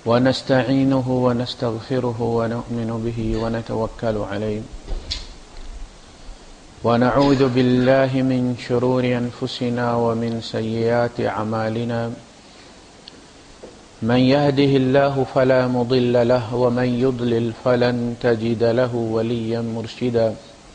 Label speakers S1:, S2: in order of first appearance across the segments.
S1: ونستعينه ونستغفره ونؤمن به ونتوكل عليه ونعوذ بالله من شرور أنفسنا ومن سيئات أعمالنا من يهده الله فلا مضل له ومن يضلل فلن تجد له وليا مرشدا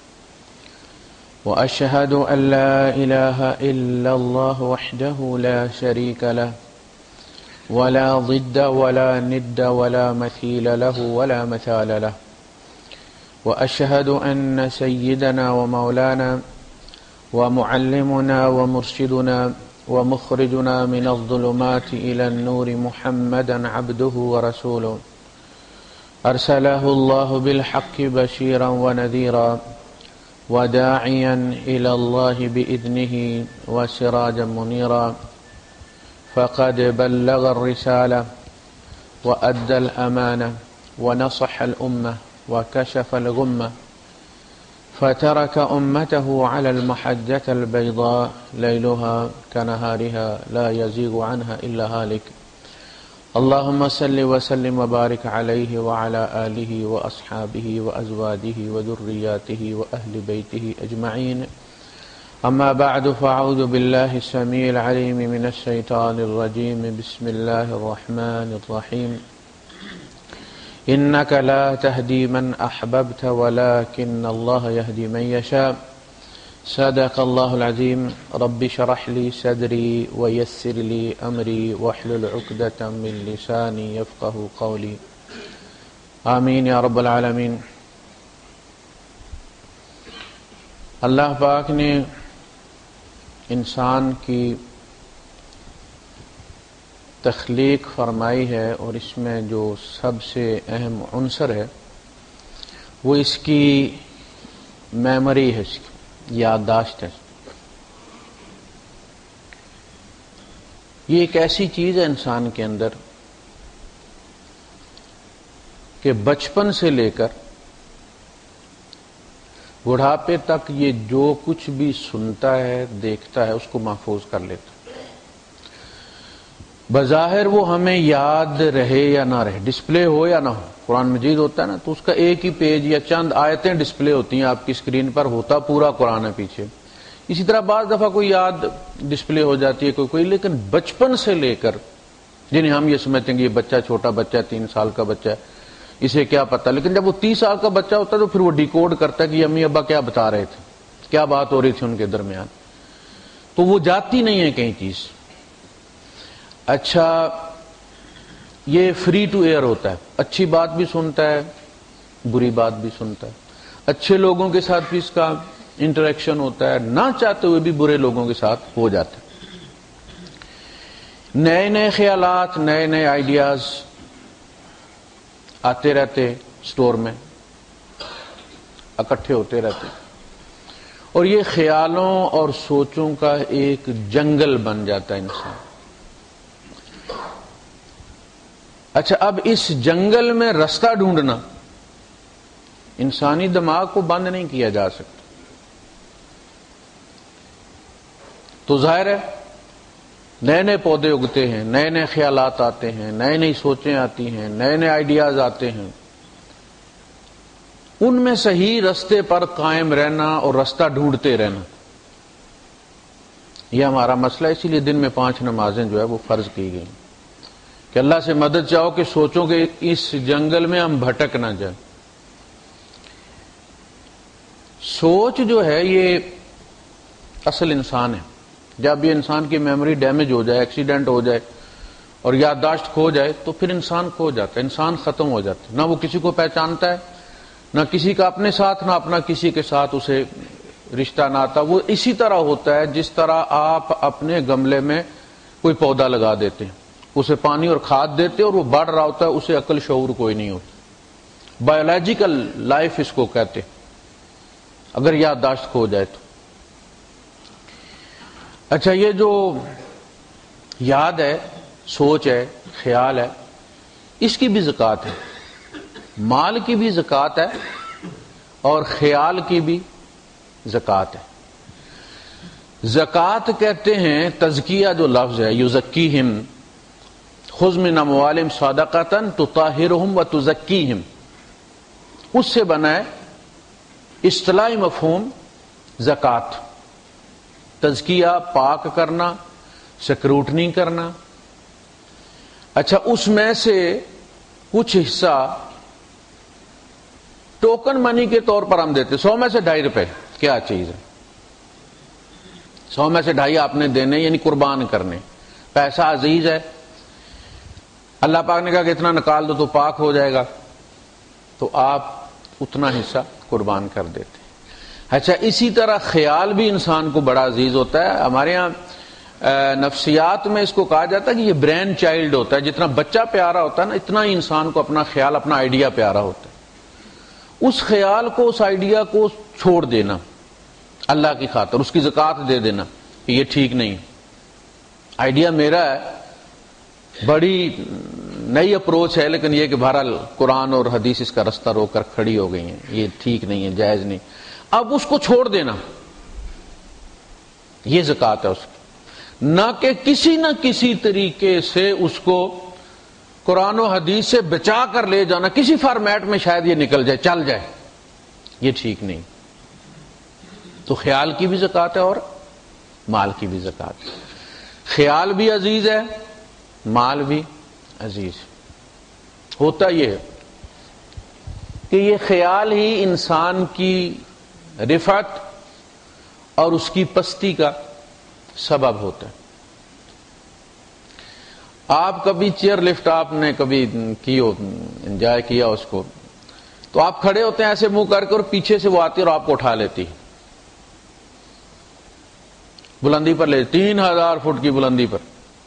S1: وأشهد أن لا إله إلا الله وحده لا شريك له ولا ضد ولا ند ولا مثيل له ولا مثال له وأشهد أن سيدنا ومولانا ومعلمنا ومرشدنا ومخرجنا من الظلمات إلى النور محمدا عبده ورسوله أرسله الله بالحق بشيرا ونذيرا وداعيا إلى الله بإذنه وسراجا منيرا فقد بلغ الرسالة وأدى الأمانة ونصح الأمة وكشف الغمة فترك أمته على المحجة البيضاء ليلها كنهارها لا يزيغ عنها إلا هالك اللهم صل وسلم وبارك عليه وعلى آله وأصحابه وأزواجه وذرياته وأهل بيته أجمعين أما بعد فأعوذ بالله السميع العليم من الشيطان الرجيم بسم الله الرحمن الرحيم إنك لا تهدي من أحببت ولكن الله يهدي من يشاء صدق الله العظيم رب اشرح لي صدري ويسر لي أمري واحلل عقدة من لساني يفقه قولي آمین یا رب العالمین۔ اللہ پاک نے انسان کی تخلیق فرمائی ہے اور اس میں جو سب سے اہم عنصر ہے وہ اس کی میموری ہے، اس کی یادداشت ہے۔ یہ ایک ایسی چیز ہے انسان کے اندر کہ بچپن سے لے کر بڑھاپے تک یہ جو کچھ بھی سنتا ہے دیکھتا ہے اس کو محفوظ کر لیتا ہے۔ بظاہر وہ ہمیں یاد رہے یا نہ رہے، ڈسپلے ہو یا نہ ہو، قرآن مجید ہوتا ہے نا تو اس کا ایک ہی پیج یا چند آیتیں ڈسپلے ہوتی ہیں آپ کی اسکرین پر، ہوتا پورا قرآن ہے پیچھے۔ اسی طرح بعض دفعہ کوئی یاد ڈسپلے ہو جاتی ہے کوئی لیکن بچپن سے لے کر جنہیں ہم یہ سمجھتے ہیں کہ یہ بچہ چھوٹا بچہ ہے، 3 سال کا بچہ ہے، اسے کیا پتا، لیکن جب وہ 30 سال کا بچہ ہوتا ہے تو پھر وہ ڈیکوڈ کرتا ہے کہ امی ابا کیا بتا رہے تھے، کیا بات ہو رہی تھی ان کے درمیان، تو وہ جاتی نہیں ہے کہیں چیز۔ اچھا، یہ فری ٹو ایئر ہوتا ہے، اچھی بات بھی سنتا ہے بری بات بھی سنتا ہے، اچھے لوگوں کے ساتھ بھی اس کا انٹریکشن ہوتا ہے، نہ چاہتے ہوئے بھی برے لوگوں کے ساتھ ہو جاتا ہے۔ نئے نئے خیالات، نئے نئے آئیڈیاز آتے رہتے سٹور میں، اکٹھے ہوتے رہتے، اور یہ خیالوں اور سوچوں کا ایک جنگل بن جاتا ہے انسان۔ اچھا، اب اس جنگل میں رستہ ڈھونڈنا انسانی دماغ کو بند نہیں کیا جا سکتا، تو ظاہر ہے نئے نئے پودے اگتے ہیں، نئے نئے خیالات آتے ہیں، نئے نئی سوچیں آتی ہیں، نئے نئے آئیڈیاز آتے ہیں، ان میں صحیح رستے پر قائم رہنا اور رستہ ڈھونڈتے رہنا یہ ہمارا مسئلہ ہے۔ اسی لیے دن میں 5 نمازیں جو ہے وہ فرض کی گئی کہ اللہ سے مدد چاہو کہ سوچوں کہ اس جنگل میں ہم بھٹک نہ جائیں۔ سوچ جو ہے یہ اصل انسان ہے۔ جب یہ انسان کی میموری ڈیمیج ہو جائے، ایکسیڈنٹ ہو جائے اور یادداشت کھو جائے تو پھر انسان کھو جاتا ہے، انسان ختم ہو جاتا ہے، نہ وہ کسی کو پہچانتا ہے، نہ کسی کا اپنے ساتھ، نہ اپنا کسی کے ساتھ اسے رشتہ نہ آتا۔ وہ اسی طرح ہوتا ہے جس طرح آپ اپنے گملے میں کوئی پودا لگا دیتے ہیں، اسے پانی اور کھاد دیتے اور وہ بڑھ رہا ہوتا ہے، اسے عقل شعور کوئی نہیں ہوتا۔ بایولوجیکل لائف اس کو کہتے ہیں اگر یادداشت کھو جائے تو۔ اچھا، یہ جو یاد ہے، سوچ ہے، خیال ہے، اس کی بھی زکوٰۃ ہے، مال کی بھی زکوٰۃ ہے اور خیال کی بھی زکوٰۃ ہے۔ زکوٰۃ کہتے ہیں تزکیہ جو لفظ ہے، یزکیہم، خذ من اموالہم صدقۃ تطہرہم وتزکیہم، اس سے بنا ہے اصطلاحی مفہوم زکوٰۃ، تزکیہ، پاک کرنا، سکروٹنی کرنا۔ اچھا، اس میں سے کچھ حصہ ٹوکن منی کے طور پر ہم دیتے، 100 میں سے 2.5 روپے کیا چیز ہے، 100 میں سے 2.5 آپ نے دینے، یعنی قربان کرنے۔ پیسہ عزیز ہے، اللہ پاک نے کہا کہ اتنا نکال دو تو پاک ہو جائے گا، تو آپ اتنا حصہ قربان کر دیتے۔ اچھا، اسی طرح خیال بھی انسان کو بڑا عزیز ہوتا ہے۔ ہمارے ہاں نفسیات میں اس کو کہا جاتا ہے کہ یہ برین چائلڈ ہوتا ہے، جتنا بچہ پیارا ہوتا ہے نا، اتنا ہی انسان کو اپنا خیال، اپنا آئیڈیا پیارا ہوتا ہے۔ اس خیال کو، اس آئیڈیا کو چھوڑ دینا اللہ کی خاطر، اس کی زکوٰۃ دے دینا کہ یہ ٹھیک نہیں، آئیڈیا میرا ہے، بڑی نئی اپروچ ہے، لیکن یہ کہ بہرحال قرآن اور حدیث اس کا رستہ روک کر کھڑی ہو گئی ہیں، یہ ٹھیک نہیں ہے، جائز نہیں، اب اس کو چھوڑ دینا، یہ زکوٰۃ ہے اس کی۔ نہ کہ کسی نہ کسی طریقے سے اس کو قرآن و حدیث سے بچا کر لے جانا، کسی فارمیٹ میں شاید یہ نکل جائے، چل جائے، یہ ٹھیک نہیں۔ تو خیال کی بھی زکوٰۃ ہے اور مال کی بھی زکوٰۃ ہے۔ خیال بھی عزیز ہے، مال بھی عزیز ہے۔ ہوتا یہ ہے کہ یہ خیال ہی انسان کی رفعت اور اس کی پستی کا سبب ہوتا ہے۔ آپ کبھی چیئر لفٹ آپ نے کبھی کی ہو، انجوائے کیا اس کو، تو آپ کھڑے ہوتے ہیں ایسے منہ کر کے اور پیچھے سے وہ آتی اور آپ کو اٹھا لیتی، بلندی پر لے، 3000 فٹ کی بلندی پر،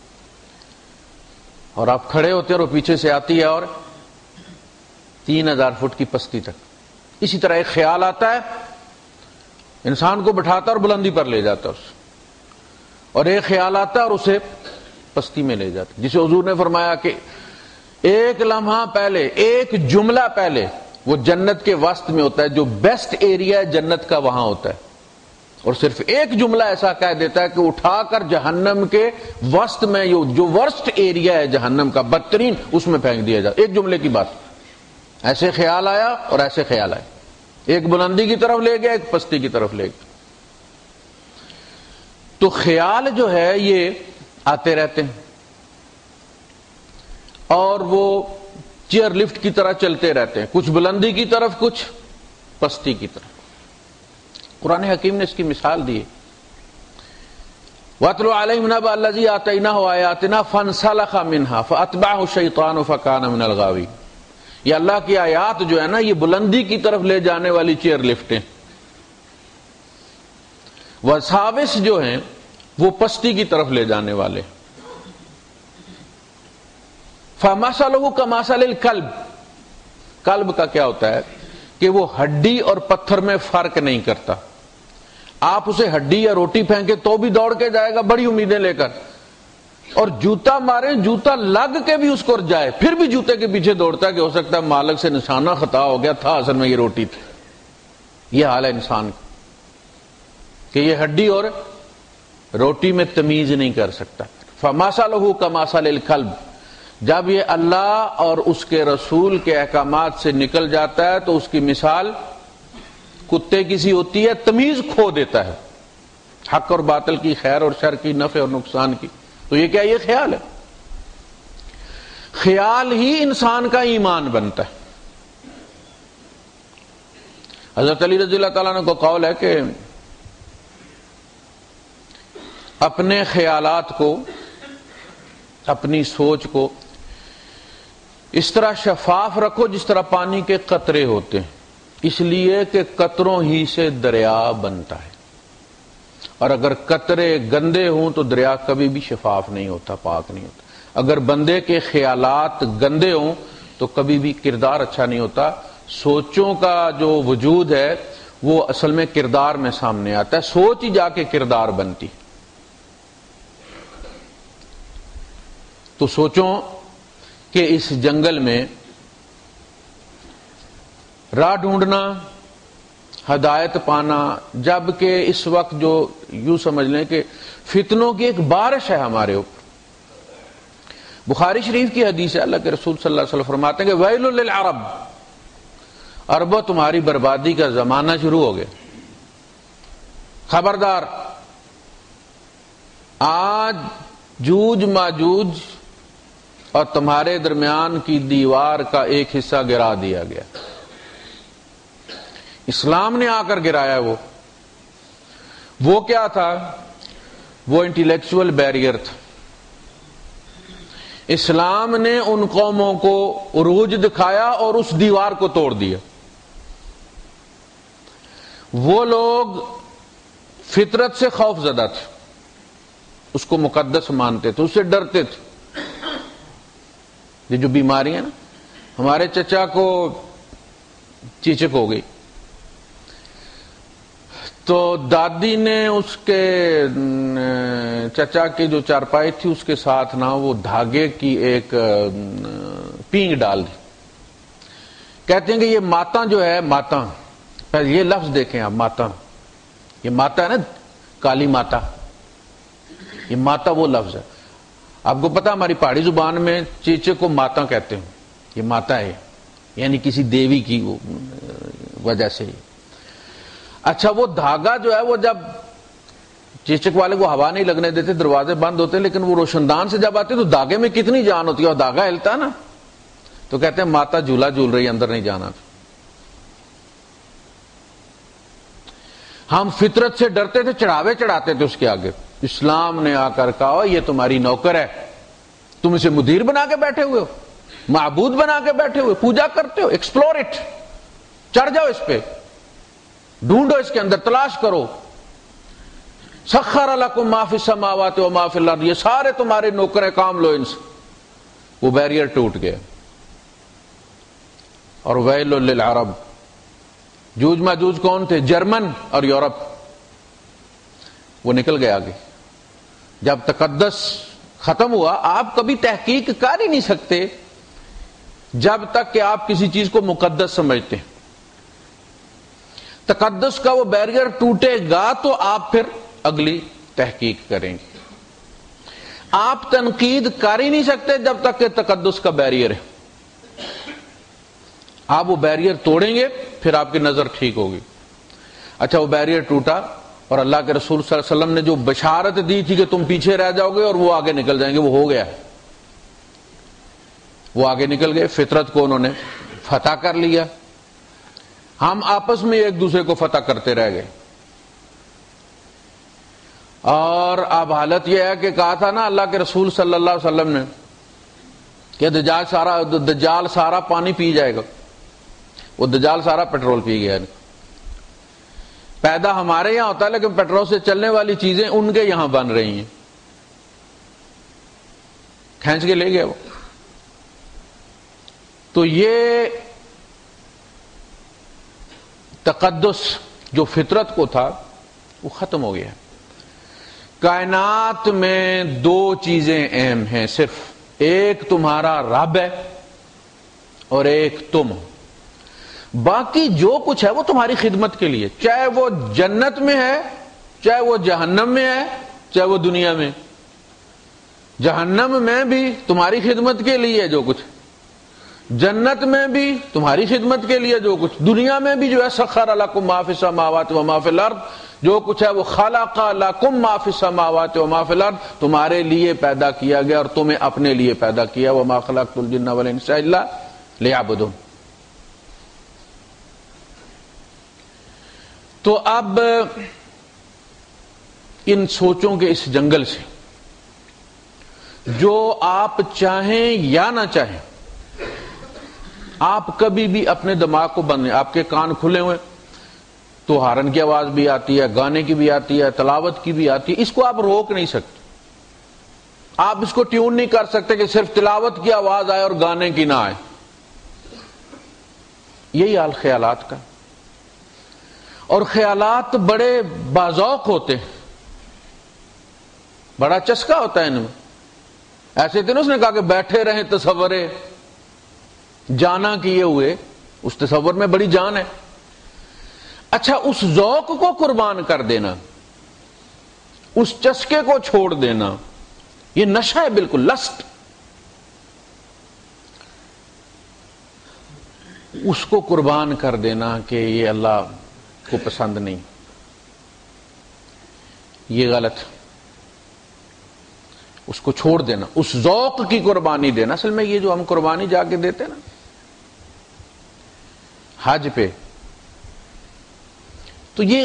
S1: اور آپ کھڑے ہوتے ہیں اور وہ پیچھے سے آتی ہے اور 3000 فٹ کی پستی تک۔ اسی طرح ایک خیال آتا ہے، انسان کو بٹھاتا اور بلندی پر لے جاتا ہے اسے، اور ایک خیال آتا ہے اور اسے پستی میں لے جاتا ہے، جسے حضور نے فرمایا کہ ایک لمحہ پہلے، ایک جملہ پہلے وہ جنت کے وسط میں ہوتا ہے، جو بیسٹ ایریا ہے جنت کا وہاں ہوتا ہے، اور صرف ایک جملہ ایسا کہہ دیتا ہے کہ اٹھا کر جہنم کے وسط میں، جو ورسٹ ایریا ہے جہنم کا، بدترین، اس میں پھینک دیا جاتا ہے۔ ایک جملے کی بات، ایسے خیال آیا اور ایسے خیال آئے، ایک بلندی کی طرف لے گیا، ایک پستی کی طرف لے گیا۔ تو خیال جو ہے یہ آتے رہتے ہیں اور وہ چیئر لفٹ کی طرح چلتے رہتے ہیں، کچھ بلندی کی طرف، کچھ پستی کی طرف۔ قرآن حکیم نے اس کی مثال دی ہے، وَاتْلُ عَلَيْهِمْ نَبَأَ الَّذِي آتَيْنَاهُ آيَاتِنَا فَانْسَلَخَ مِنْهَا فَأَتْبَعَهُ الشَّيْطَانُ فَكَانَ مِنَ الْغَاوِينَ۔ یہ اللہ کی آیات جو ہے نا، یہ بلندی کی طرف لے جانے والی چیئر لفٹیں، وساوس جو ہیں وہ پستی کی طرف لے جانے والے۔ فَمَثَلُهُ كَمَثَلِ الْكَلْبِ، کلب کا کیا ہوتا ہے کہ وہ ہڈی اور پتھر میں فرق نہیں کرتا، آپ اسے ہڈی یا روٹی پھینکے تو بھی دوڑ کے جائے گا بڑی امیدیں لے کر، اور جوتا مارے، جوتا لگ کے بھی اس کو جائے، پھر بھی جوتے کے پیچھے دوڑتا ہے کہ ہو سکتا ہے مالک سے نشانہ خطا ہو گیا تھا، اصل میں یہ روٹی تھی۔ یہ حال ہے انسان کا کہ یہ ہڈی اور روٹی میں تمیز نہیں کر سکتا۔ فَمَثَلُهُ كَمَثَلِ الْكَلْبِ، جب یہ اللہ اور اس کے رسول کے احکامات سے نکل جاتا ہے تو اس کی مثال کتے کی سی ہوتی ہے، تمیز کھو دیتا ہے حق اور باطل کی، خیر اور شر کی، نفع اور نقصان کی۔ تو یہ کیا؟ یہ خیال ہے۔ خیال ہی انسان کا ایمان بنتا ہے۔ حضرت علی رضی اللہ تعالیٰ عنہ کو قول ہے کہ اپنے خیالات کو، اپنی سوچ کو اس طرح شفاف رکھو جس طرح پانی کے قطرے ہوتے ہیں، اس لیے کہ قطروں ہی سے دریا بنتا ہے، اور اگر قطرے گندے ہوں تو دریا کبھی بھی شفاف نہیں ہوتا، پاک نہیں ہوتا۔ اگر بندے کے خیالات گندے ہوں تو کبھی بھی کردار اچھا نہیں ہوتا۔ سوچوں کا جو وجود ہے وہ اصل میں کردار میں سامنے آتا ہے، سوچ ہی جا کے کردار بنتی۔ تو سوچوں کہ اس جنگل میں راہ ڈھونڈنا، ہدایت پانا، جبکہ اس وقت جو یوں سمجھ لیں کہ فتنوں کی ایک بارش ہے ہمارے اوپر، بخاری شریف کی حدیث ہے، اللہ کے رسول صلی اللہ علیہ وسلم فرماتے ہیں کہ ویل للعرب، عربوں تمہاری بربادی کا زمانہ شروع ہو گیا، خبردار، آج جوج ماجوج اور تمہارے درمیان کی دیوار کا ایک حصہ گرا دیا گیا۔ اسلام نے آ کر گرایا وہ کیا تھا؟ وہ انٹلیکچول بیریئر تھا۔ اسلام نے ان قوموں کو عروج دکھایا اور اس دیوار کو توڑ دیا۔ وہ لوگ فطرت سے خوف زدہ تھے، اس کو مقدس مانتے تھے، اس سے ڈرتے تھے۔ یہ جو بیماری ہے نا، ہمارے چچا کو چیچک ہو گئی تو دادی نے اس کے چچا کی جو چارپائی تھی اس کے ساتھ نا وہ دھاگے کی ایک پینگ ڈال دی۔ کہتے ہیں کہ یہ ماتا جو ہے، ماتا، یہ لفظ دیکھیں آپ، ماتا، یہ ماتا ہے نا، کالی ماتا، یہ ماتا وہ لفظ ہے۔ آپ کو پتا ہماری پہاڑی زبان میں چیچے کو ماتا کہتے ہیں، یہ ماتا ہے، یعنی کسی دیوی کی وجہ سے۔ اچھا، وہ دھاگا جو ہے وہ جب چیچک والے کو ہوا نہیں لگنے دیتے، دروازے بند ہوتے، لیکن وہ روشندان سے جب آتے تو دھاگے میں کتنی جان ہوتی ہے، اور دھاگا ہلتا نا تو کہتے ہیں ماتا جھولا جھول رہی، اندر نہیں جانا۔ ہم فطرت سے ڈرتے تھے، چڑھاوے چڑھاتے تھے اس کے آگے۔ اسلام نے آ کر کہا یہ تمہاری نوکر ہے، تم اسے مدیر بنا کے بیٹھے ہوئے ہو، معبود بنا کے بیٹھے ہوئے، پوجا کرتے ہو، ایکسپلور اٹ، چڑھ جاؤ اس پہ، ڈھونڈو اس کے اندر، تلاش کرو۔ سخر لکم ما فی السماوات و ما فی الارض، یہ سارے تمہارے نوکر ہیں، کام لو ان سے۔ وہ بیریئر ٹوٹ گیا۔ اور ویل للعرب، جوج ماجوج کون تھے؟ جرمن اور یورپ، وہ نکل گیا آگے۔ جب تقدس ختم ہوا، آپ کبھی تحقیق کر ہی نہیں سکتے جب تک کہ آپ کسی چیز کو مقدس سمجھتے ہیں۔ تقدس کا وہ بیریئر ٹوٹے گا تو آپ پھر اگلی تحقیق کریں گے۔ آپ تنقید کر ہی نہیں سکتے جب تک کہ تقدس کا بیریئر ہے۔ آپ وہ بیریئر توڑیں گے پھر آپ کی نظر ٹھیک ہوگی۔ اچھا، وہ بیریئر ٹوٹا اور اللہ کے رسول صلی اللہ علیہ وسلم نے جو بشارت دی تھی کہ تم پیچھے رہ جاؤ گے اور وہ آگے نکل جائیں گے، وہ ہو گیا۔ وہ آگے نکل گئے، فطرت کو انہوں نے فتح کر لیا۔ ہم آپس میں ایک دوسرے کو فتح کرتے رہ گئے۔ اور اب حالت یہ ہے کہ کہا تھا نا اللہ کے رسول صلی اللہ علیہ وسلم نے کہ دجال سارا پانی پی جائے گا۔ وہ دجال سارا پیٹرول پی گیا۔ پیدا ہمارے یہاں ہوتا ہے لیکن پیٹرول سے چلنے والی چیزیں ان کے یہاں بن رہی ہیں، کھینچ کے لے گیا وہ۔ تو یہ تقدس جو فطرت کو تھا وہ ختم ہو گیا۔ کائنات میں دو چیزیں اہم ہیں صرف، ایک تمہارا رب ہے اور ایک تم۔ باقی جو کچھ ہے وہ تمہاری خدمت کے لیے، چاہے وہ جنت میں ہے، چاہے وہ جہنم میں ہے، چاہے وہ دنیا میں۔ جہنم میں بھی تمہاری خدمت کے لیے جو کچھ، جنت میں بھی تمہاری خدمت کے لیے جو کچھ، دنیا میں بھی جو ہے سخر لکم ما فی السماوات و ما فی الارض، جو کچھ ہے وہ خلق لکم ما فی السماوات و ما فی الارض، تمہارے لیے پیدا کیا گیا اور تمہیں اپنے لیے پیدا کیا۔ وما خلقت الجن والانس الا لیعبدون۔ تو اب ان سوچوں کے اس جنگل سے جو آپ چاہیں یا نہ چاہیں، آپ کبھی بھی اپنے دماغ کو بند نہیں، آپ کے کان کھلے ہوئے تو ہارن کی آواز بھی آتی ہے، گانے کی بھی آتی ہے، تلاوت کی بھی آتی ہے، اس کو آپ روک نہیں سکتے۔ آپ اس کو ٹیون نہیں کر سکتے کہ صرف تلاوت کی آواز آئے اور گانے کی نہ آئے۔ یہی حال خیالات کا، اور خیالات بڑے باذوق ہوتے ہیں، بڑا چسکا ہوتا ہے ان میں۔ ایسے تھے نا، اس نے کہا کہ بیٹھے رہیں تصورے جانا کیے ہوئے، اس تصور میں بڑی جان ہے۔ اچھا، اس ذوق کو قربان کر دینا، اس چسکے کو چھوڑ دینا، یہ نشہ ہے، بالکل لسٹ، اس کو قربان کر دینا کہ یہ اللہ کو پسند نہیں، یہ غلط. اس کو چھوڑ دینا، اس ذوق کی قربانی دینا. اصل میں یہ جو ہم قربانی جا کے دیتے نا حج پہ، تو یہ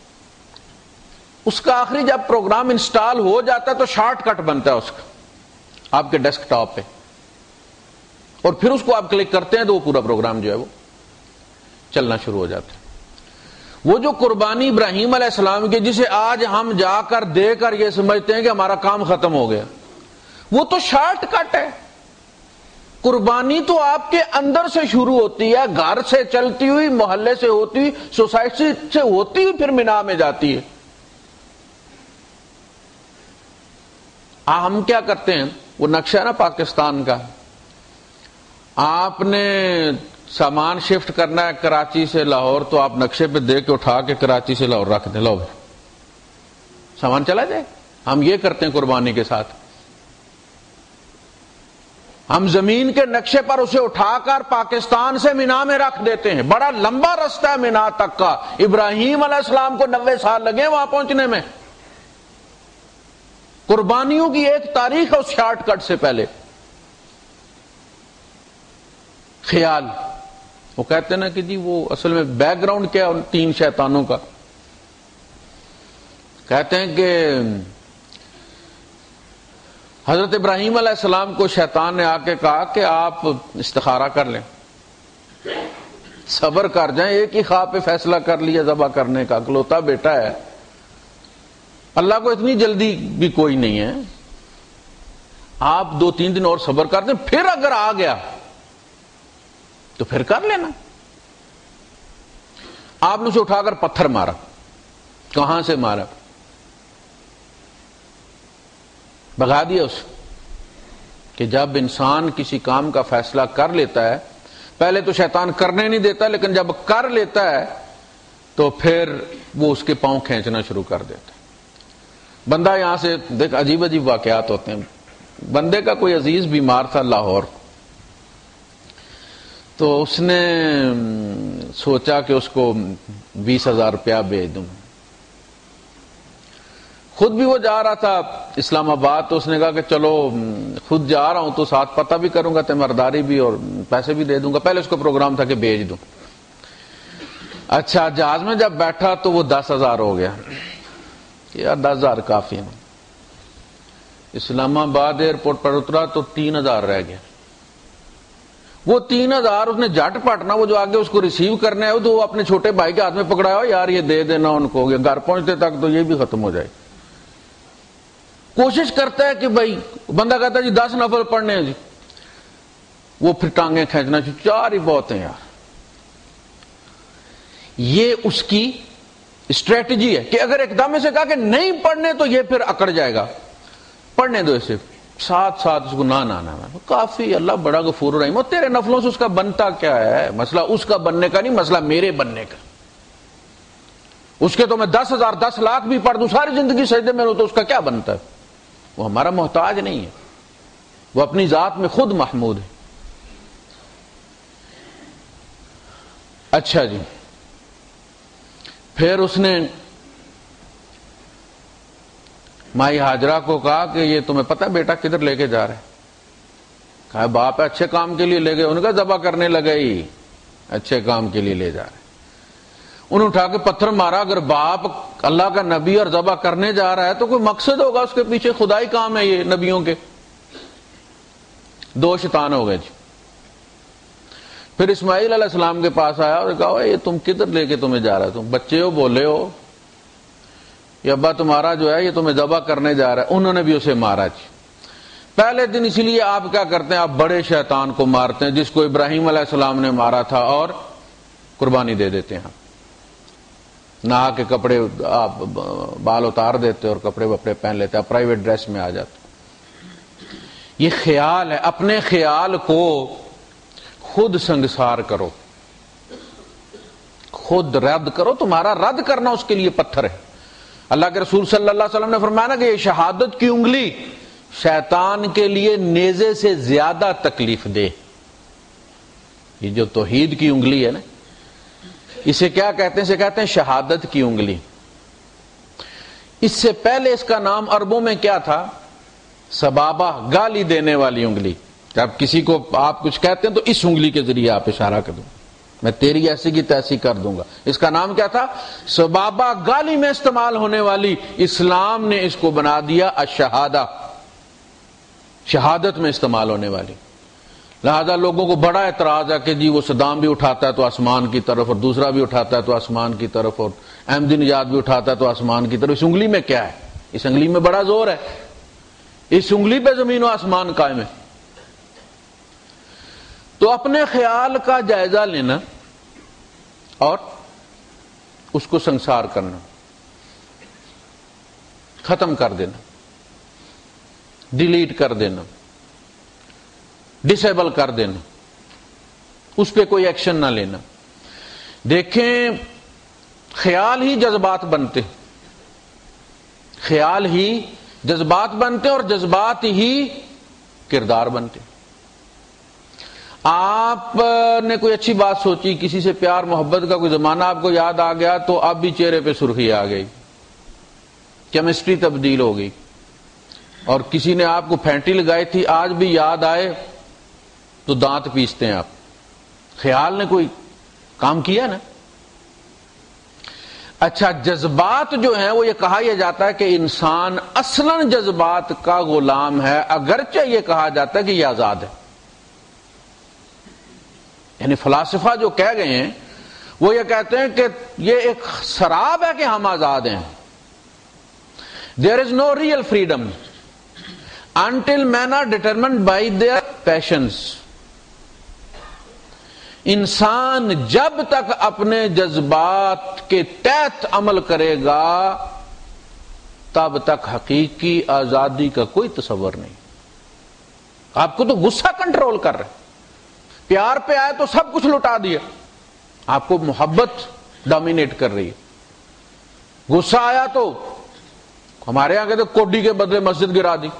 S1: اس کا آخری جب پروگرام انسٹال ہو جاتا ہے تو شارٹ کٹ بنتا ہے اس کا آپ کے ڈیسک ٹاپ پہ، اور پھر اس کو آپ کلک کرتے ہیں تو وہ پورا پروگرام جو ہے وہ چلنا شروع ہو جاتا ہے. وہ جو قربانی ابراہیم علیہ السلام کی جسے آج ہم جا کر دے کر یہ سمجھتے ہیں کہ ہمارا کام ختم ہو گیا، وہ تو شارٹ کٹ ہے. قربانی تو آپ کے اندر سے شروع ہوتی ہے، گھر سے چلتی ہوئی، محلے سے ہوتی ہوئی، سوسائٹی سے ہوتی ہوئی پھر مینا میں جاتی ہے. ہم کیا کرتے ہیں، وہ نقشہ ہے نا پاکستان کا، آپ نے سامان شفٹ کرنا ہے کراچی سے لاہور تو آپ نقشے پہ دے کے اٹھا کے کراچی سے لاہور رکھ دیں، لو سامان چلا جائے. ہم یہ کرتے ہیں قربانی کے ساتھ. ہم زمین کے نقشے پر اسے اٹھا کر پاکستان سے مینا میں رکھ دیتے ہیں. بڑا لمبا رستہ ہے مینا تک کا. ابراہیم علیہ السلام کو 90 سال لگے وہاں پہنچنے میں. قربانیوں کی ایک تاریخ ہے اس شارٹ کٹ سے پہلے. خیال، وہ کہتے ہیں نا کہ جی وہ اصل میں بیک گراؤنڈ کیا ان 3 شیطانوں کا. کہتے ہیں کہ حضرت ابراہیم علیہ السلام کو شیطان نے آ کے کہا کہ آپ استخارہ کر لیں، صبر کر جائیں، ایک ہی خواب پہ فیصلہ کر لیا ذبح کرنے کا، اکلوتا بیٹا ہے، اللہ کو اتنی جلدی بھی کوئی نہیں ہے، آپ 2-3 دن اور صبر کر دیں، پھر اگر آ گیا تو پھر کر لینا. آپ نے اسے اٹھا کر پتھر مارا. کہاں سے مارا؟ بھگا دیا اس کہ جب انسان کسی کام کا فیصلہ کر لیتا ہے، پہلے تو شیطان کرنے نہیں دیتا، لیکن جب کر لیتا ہے تو پھر وہ اس کے پاؤں کھینچنا شروع کر دیتا ہے. بندہ یہاں سے دیکھ، عجیب عجیب واقعات ہوتے ہیں. بندے کا کوئی عزیز بیمار تھا لاہور، تو اس نے سوچا کہ اس کو 20,000 روپیہ بھیج دوں. خود بھی وہ جا رہا تھا اسلام آباد، تو اس نے کہا کہ چلو خود جا رہا ہوں تو ساتھ پتہ بھی کروں گا، تیمارداری بھی، اور پیسے بھی دے دوں گا. پہلے اس کو پروگرام تھا کہ بھیج دوں. اچھا، جہاز میں جب بیٹھا تو وہ 10,000 ہو گیا. یار 10,000 کافی ہے. اسلام آباد ایئرپورٹ پر اترا تو 3,000 رہ گیا. وہ 3,000 اس نے جھٹ پٹنا، وہ جو آگے اس کو ریسیو کرنا ہے تو وہ اپنے چھوٹے بھائی کے ہاتھ میں پکڑایا، یار یہ دے دینا ان کو، گھر پہنچتے تک تو یہ بھی ختم ہو جائے. کوشش کرتا ہے کہ بھائی، بندہ کہتا ہے جی 10 نفل پڑھنے ہیں جی، وہ پھر ٹانگیں کھینچنا چاہیے، 4 ہی بہت ہیں یار. یہ اس کی اسٹریٹجی ہے کہ اگر ایک دم سے کہا کہ نہیں پڑھنے تو یہ پھر اکڑ جائے گا. پڑھنے دو اسے، ساتھ ساتھ اس کو نہ کافی، اللہ بڑا غفور رحیم. اور تیرے نفلوں سے اس کا بنتا کیا ہے؟ مسئلہ اس کا بننے کا نہیں، مسئلہ میرے بننے کا. اس کے تو میں 10,000 10 لاکھ بھی پڑھ دوں، ساری زندگی سجدے میں ہوں، تو اس کا کیا بنتا ہے؟ وہ ہمارا محتاج نہیں ہے، وہ اپنی ذات میں خود محمود ہے. اچھا جی، پھر اس نے مائی ہاجرہ کو کہا کہ یہ تمہیں پتہ بیٹا کدھر لے کے جا رہے؟ کہا باپ ہے، اچھے کام کے لیے لے گئے. ان کا ذبح کرنے لگے ہی، اچھے کام کے لیے لے جا رہے. انہوں اٹھا کے پتھر مارا. اگر باپ اللہ کا نبی اور ذبح کرنے جا رہا ہے تو کوئی مقصد ہوگا اس کے پیچھے، خدائی کام ہے یہ نبیوں کے. 2 شیطان ہو گئے جی. پھر اسماعیل علیہ السلام کے پاس آیا اور کہا یہ تم کدھر لے کے تمہیں جا رہا ہے؟ تم بچے ہو، بولے ہو، یہ ابا تمہارا جو ہے یہ تمہیں ذبح کرنے جا رہا ہے. انہوں نے بھی اسے مارا جی. پہلے دن اسی لیے آپ کیا کرتے ہیں، آپ بڑے شیطان کو مارتے ہیں جس کو ابراہیم علیہ السلام نے مارا تھا، اور قربانی دے دیتے ہیں. نہا کے کپڑے آپ بال اتار دیتے اور کپڑے وپڑے پہن لیتے، آپ پرائیویٹ ڈریس میں آ جاتے. یہ خیال ہے. اپنے خیال کو خود سنگسار کرو، خود رد کرو. تمہارا رد کرنا اس کے لیے پتھر ہے. اللہ کے رسول صلی اللہ علیہ وسلم نے فرمایا نا کہ یہ شہادت کی انگلی شیطان کے لیے نیزے سے زیادہ تکلیف دے. یہ جو توحید کی انگلی ہے نا، اسے کیا کہتے ہیں؟ اسے کہتے ہیں شہادت کی انگلی۔ اس سے پہلے اس کا نام عربوں میں کیا تھا؟ سبابہ، گالی دینے والی انگلی۔ جب کسی کو آپ کچھ کہتے ہیں تو اس انگلی کے ذریعے آپ اشارہ کر دوں، میں تیری ایسی کی تیسی کر دوں گا۔ اس کا نام کیا تھا؟ سبابہ، گالی میں استعمال ہونے والی۔ اسلام نے اس کو بنا دیا الشہادہ، شہادت میں استعمال ہونے والی۔ لہذا لوگوں کو بڑا اعتراض ہے کہ جی وہ صدام بھی اٹھاتا ہے تو آسمان کی طرف، اور دوسرا بھی اٹھاتا ہے تو آسمان کی طرف، اور احمدی نژاد بھی اٹھاتا ہے تو آسمان کی طرف۔ اس انگلی میں کیا ہے؟ اس انگلی میں بڑا زور ہے، اس انگلی پہ زمین و آسمان قائم ہے۔ تو اپنے خیال کا جائزہ لینا اور اس کو سنسار کرنا، ختم کر دینا، ڈیلیٹ کر دینا، ڈسیبل کر دینا، اس پہ کوئی ایکشن نہ لینا۔ دیکھیں، خیال ہی جذبات بنتے، خیال ہی جذبات بنتے اور جذبات ہی کردار بنتے۔ آپ نے کوئی اچھی بات سوچی، کسی سے پیار محبت کا کوئی زمانہ آپ کو یاد آ گیا تو اب بھی چہرے پہ سرخی آ گئی، کیمسٹری تبدیل ہو گئی۔ اور کسی نے آپ کو پھینٹی لگائی تھی، آج بھی یاد آئے تو دانت پیستے ہیں آپ۔ خیال نے کوئی کام کیا نا۔ اچھا، جذبات جو ہیں وہ یہ کہا یہ جاتا ہے کہ انسان اصلاً جذبات کا غلام ہے، اگرچہ یہ کہا جاتا ہے کہ یہ آزاد ہے۔ یعنی فلاسفہ جو کہہ گئے ہیں وہ یہ کہتے ہیں کہ یہ ایک سراب ہے کہ ہم آزاد ہیں۔ There is no real freedom until men are determined by their passions۔ انسان جب تک اپنے جذبات کے تحت عمل کرے گا تب تک حقیقی آزادی کا کوئی تصور نہیں۔ آپ کو تو غصہ کنٹرول کر رہے، پیار پہ آئے تو سب کچھ لٹا دیا، آپ کو محبت ڈومینیٹ کر رہی ہے۔ غصہ آیا تو ہمارے یہاں کہتے کوڈی کے بدلے مسجد گرا دی۔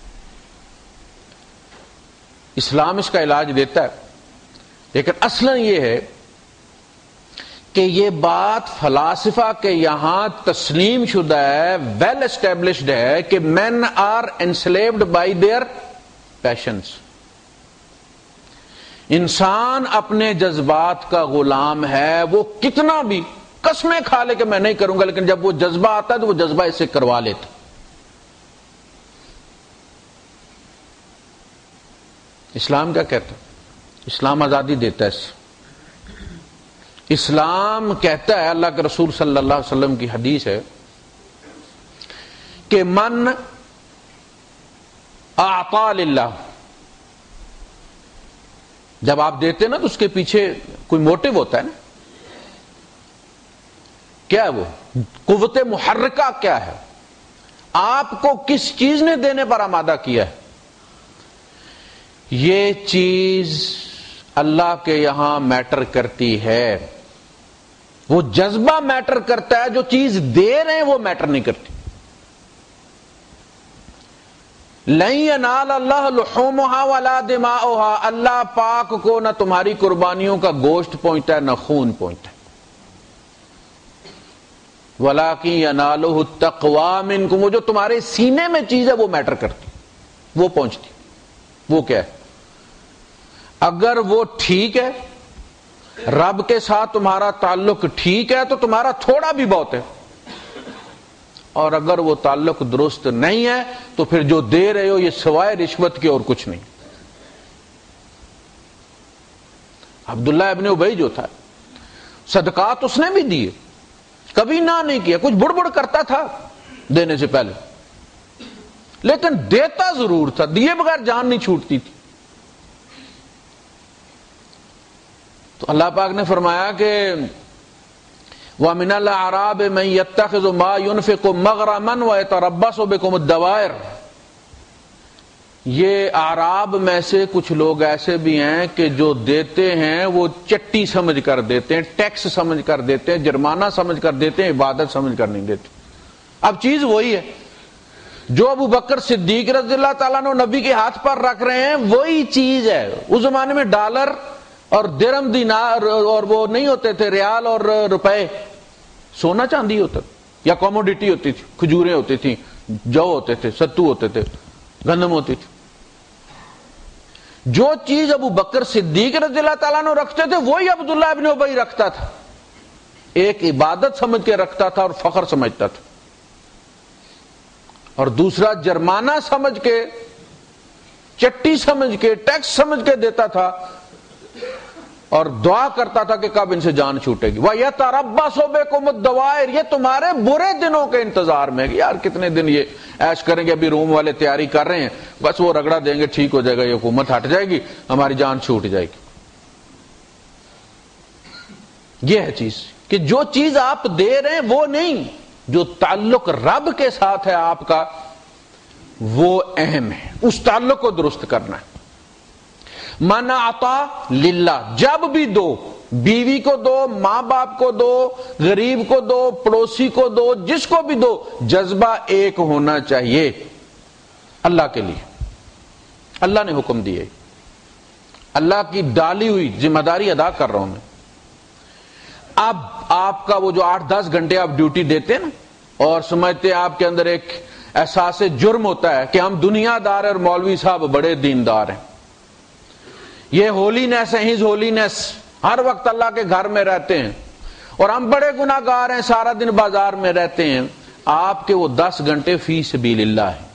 S1: اسلام اس کا علاج دیتا ہے، لیکن اصلاً یہ ہے کہ یہ بات فلاسفہ کے یہاں تسلیم شدہ ہے، ویل اسٹیبلشڈ ہے کہ men are enslaved by their passions. انسان اپنے جذبات کا غلام ہے، وہ کتنا بھی قسمیں کھا لے کہ میں نہیں کروں گا، لیکن جب وہ جذبہ آتا ہے تو وہ جذبہ اس سے کروا لیتا۔ اسلام کیا کہتا ہے؟ اسلام آزادی دیتا ہے۔ اسلام کہتا ہے، اللہ کے رسول صلی اللہ علیہ وسلم کی حدیث ہے کہ من اعطا للہ، جب آپ دیتے ہیں نا تو اس کے پیچھے کوئی موٹو ہوتا ہے نا، کیا ہے وہ قوت محرکہ کیا ہے، آپ کو کس چیز نے دینے پر آمادہ کیا ہے؟ یہ چیز اللہ کے یہاں میٹر کرتی ہے، وہ جذبہ میٹر کرتا ہے، جو چیز دے رہے ہیں وہ میٹر نہیں کرتی۔ لَن يَنَالَ اللَّهُ لُحُومُهَا وَلَا دِمَاؤُهَا، اللہ پاک کو نہ تمہاری قربانیوں کا گوشت پہنچتا ہے نہ خون پہنچتا ہے۔ وَلَٰكِن يَنَالُهُ التَّقْوَىٰ مِنكُمْ، وہ جو تمہارے سینے میں چیز ہے وہ میٹر کرتی، وہ پہنچتی۔ وہ کیا ہے؟ اگر وہ ٹھیک ہے، رب کے ساتھ تمہارا تعلق ٹھیک ہے تو تمہارا تھوڑا بھی بہت ہے، اور اگر وہ تعلق درست نہیں ہے تو پھر جو دے رہے ہو یہ سوائے رشوت کے اور کچھ نہیں۔ عبداللہ ابن ابی جو تھا، صدقات اس نے بھی دیے، کبھی نہ نہیں کیا، کچھ بڑبڑ کرتا تھا دینے سے پہلے، لیکن دیتا ضرور تھا، دیے بغیر جان نہیں چھوٹتی تھی۔ تو اللہ پاک نے فرمایا کہ وَمِنَ الْأَعْرَابِ مَن يَتَّخِذُ مَا يُنْفِقُ مَغْرَمًا وَيَتَرَبَّصُ بِكُمُ الدَّوَائِرَ، یہ اعراب میں سے کچھ لوگ ایسے بھی ہیں کہ جو دیتے ہیں وہ چٹی سمجھ کر دیتے ہیں، ٹیکس سمجھ کر دیتے ہیں، جرمانہ سمجھ کر دیتے ہیں، عبادت سمجھ کر نہیں دیتے۔ اب چیز وہی ہے جو ابو بکر صدیق رضی اللہ تعالیٰ نے نبی کے ہاتھ پر رکھ رہے ہیں، وہی چیز ہے۔ اس زمانے میں ڈالر اور درہم دینار اور وہ نہیں ہوتے تھے ریال اور روپے، سونا چاندی ہوتا یا کوموڈیٹی ہوتی تھی، کھجوریں ہوتی تھیں، جو ہوتے تھے، ستو ہوتے تھے، گندم ہوتی تھی. جو چیز ابو بکر صدیق رضی اللہ تعالیٰ عنہ رکھتے تھے وہی عبداللہ ابن ابی رکھتا تھا. ایک عبادت سمجھ کے رکھتا تھا اور فخر سمجھتا تھا، اور دوسرا جرمانہ سمجھ کے، چٹی سمجھ کے، ٹیکس سمجھ کے دیتا تھا، اور دعا کرتا تھا کہ کب ان سے جان چھوٹے گی. وَيَتَرَبَّصُ بِكُمُ الدَّوَائِرَ، یہ تمہارے برے دنوں کے انتظار میں، یار کتنے دن یہ عیش کریں گے، ابھی روم والے تیاری کر رہے ہیں، بس وہ رگڑا دیں گے، ٹھیک ہو جائے گا، یہ حکومت ہٹ جائے گی، ہماری جان چھوٹ جائے گی. یہ ہے چیز کہ جو چیز آپ دے رہے ہیں وہ نہیں، جو تعلق رب کے ساتھ ہے آپ کا وہ اہم ہے، اس تعلق کو درست کرنا ہے. من عطا للہ، جب بھی دو، بیوی کو دو، ماں باپ کو دو، غریب کو دو، پڑوسی کو دو، جس کو بھی دو، جذبہ ایک ہونا چاہیے، اللہ کے لیے. اللہ نے حکم دیے، اللہ کی ڈالی ہوئی ذمہ داری ادا کر رہا ہوں میں. اب آپ کا وہ جو 8-10 گھنٹے آپ ڈیوٹی دیتے ہیں نا، اور سمجھتے ہیں آپ کے اندر ایک احساس جرم ہوتا ہے کہ ہم دنیا دار اور مولوی صاحب بڑے دیندار ہیں، یہ ہولینس ہے، ہز ہولینس، ہر وقت اللہ کے گھر میں رہتے ہیں، اور ہم بڑے گناہ گار ہیں، سارا دن بازار میں رہتے ہیں. آپ کے وہ 10 گھنٹے فی سبیل اللہ ہے.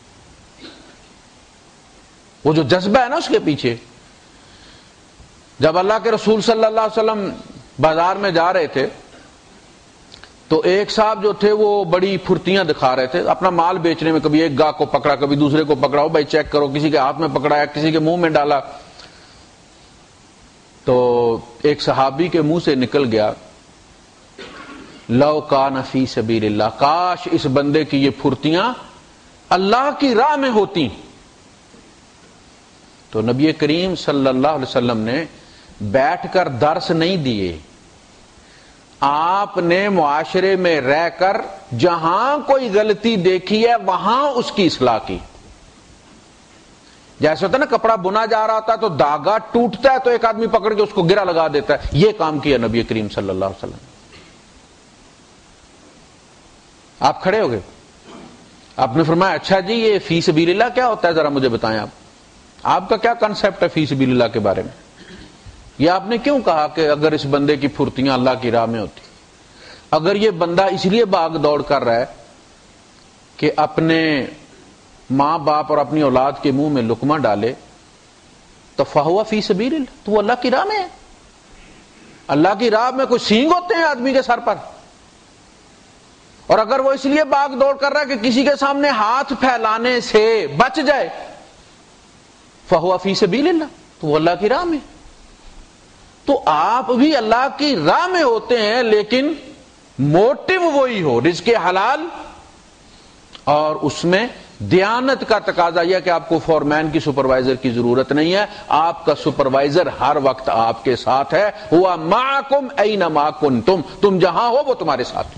S1: وہ جو جذبہ ہے نا اس کے پیچھے. جب اللہ کے رسول صلی اللہ علیہ وسلم بازار میں جا رہے تھے تو ایک صاحب جو تھے وہ بڑی پھرتیاں دکھا رہے تھے اپنا مال بیچنے میں، کبھی ایک گاہ کو پکڑا، کبھی دوسرے کو پکڑا، بھائی چیک کرو، کسی کے ہاتھ میں پکڑایا، کسی کے منہ میں ڈالا. تو ایک صحابی کے منہ سے نکل گیا، لو کان فی سبیل اللہ، کاش اس بندے کی یہ پھرتیاں اللہ کی راہ میں ہوتی. تو نبی کریم صلی اللہ علیہ وسلم نے بیٹھ کر درس نہیں دیے، آپ نے معاشرے میں رہ کر جہاں کوئی غلطی دیکھی ہے وہاں اس کی اصلاح کی. جیسے ہوتا ہے نا کپڑا بنا جا رہا ہوتا ہے تو داغا ٹوٹتا ہے تو ایک آدمی پکڑ کے اس کو گرا لگا دیتا ہے، یہ کام کیا نبی کریم صلی اللہ علیہ وسلم. آپ کھڑے ہو گئے، آپ نے فرمایا اچھا جی یہ فی سبیل اللہ کیا ہوتا ہے، ذرا مجھے بتائیں آپ کا کیا کنسپٹ ہے فی سبیل اللہ کے بارے میں. یہ آپ نے کیوں کہا کہ اگر اس بندے کی پھرتیاں اللہ کی راہ میں ہوتی، اگر یہ بندہ اس لیے بھاگ دوڑ کر رہا ہے کہ اپنے ماں باپ اور اپنی اولاد کے منہ میں لقمہ ڈالے تو فہو فی سبیل اللہ، تو وہ اللہ کی راہ میں ہے. اللہ کی راہ میں کوئی سینگ ہوتے ہیں آدمی کے سر پر، اور اگر وہ اس لیے بھاگ دوڑ کر رہا ہے کہ کسی کے سامنے ہاتھ پھیلانے سے بچ جائے، فہو فی سبیل اللہ، تو وہ اللہ کی راہ میں. تو آپ بھی اللہ کی راہ میں ہوتے ہیں لیکن موٹو وہی ہو، رزق حلال، اور اس میں دیانت کا تقاضا یہ کہ آپ کو فورمین کی سپروائزر کی ضرورت نہیں ہے، آپ کا سپروائزر ہر وقت آپ کے ساتھ ہے. ہوا معکم اینما کنتم، تم جہاں ہو وہ تمہارے ساتھ.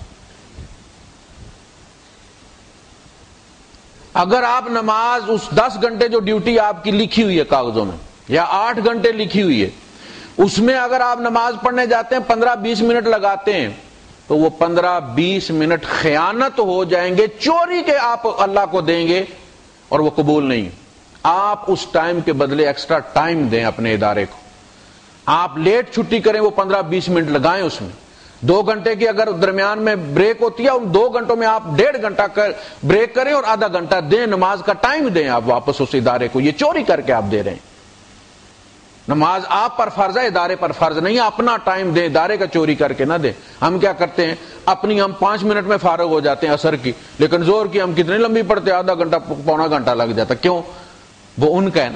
S1: اگر آپ نماز اس 10 گھنٹے جو ڈیوٹی آپ کی لکھی ہوئی ہے کاغذوں میں، یا 8 گھنٹے لکھی ہوئی ہے، اس میں اگر آپ نماز پڑھنے جاتے ہیں 15-20 منٹ لگاتے ہیں تو وہ 15-20 منٹ خیانت ہو جائیں گے، چوری کے آپ اللہ کو دیں گے اور وہ قبول نہیں. آپ اس ٹائم کے بدلے ایکسٹرا ٹائم دیں اپنے ادارے کو. آپ لیٹ چھٹی کریں، وہ 15-20 منٹ لگائیں اس میں. 2 گھنٹے کی اگر درمیان میں بریک ہوتی ہے، ان 2 گھنٹوں میں آپ 1.5 گھنٹہ بریک کریں اور آدھا گھنٹہ دیں، نماز کا ٹائم دیں آپ واپس اس ادارے کو. یہ چوری کر کے آپ دے رہے ہیں. نماز آپ پر فرض ہے، ادارے پر فرض نہیں. اپنا ٹائم دیں، ادارے کا چوری کر کے نہ دیں. ہم کیا کرتے ہیں، اپنی ہم 5 منٹ میں فارغ ہو جاتے ہیں عصر کی، لیکن زور کی ہم کتنی لمبی پڑھتے ہیں، آدھا گھنٹہ پونا گھنٹہ لگ جاتا. کیوں؟ وہ ان کا ہے نا،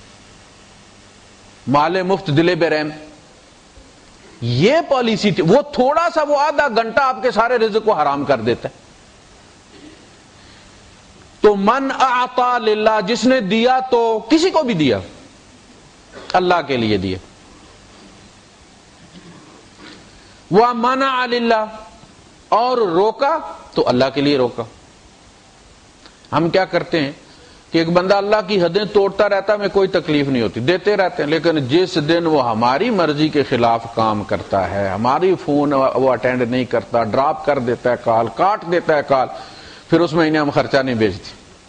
S1: مال مفت دل بے رحم. یہ پالیسی تھی. وہ تھوڑا سا، وہ آدھا گھنٹہ آپ کے سارے رزق کو حرام کر دیتا ہے. تو من اعطا للہ، جس نے دیا تو کسی کو بھی دیا، اللہ کے لیے دیا. وَمَنَعَ لِلَّهِ، اور روکا تو اللہ کے لیے روکا. ہم کیا کرتے ہیں کہ ایک بندہ اللہ کی حدیں توڑتا رہتا ہے، ہمیں کوئی تکلیف نہیں ہوتی، دیتے رہتے ہیں، لیکن جس دن وہ ہماری مرضی کے خلاف کام کرتا ہے، ہماری فون وہ اٹینڈ نہیں کرتا، ڈراپ کر دیتا ہے کال، کاٹ دیتا ہے کال، پھر اس مہینے ہم خرچہ نہیں بھیجتے۔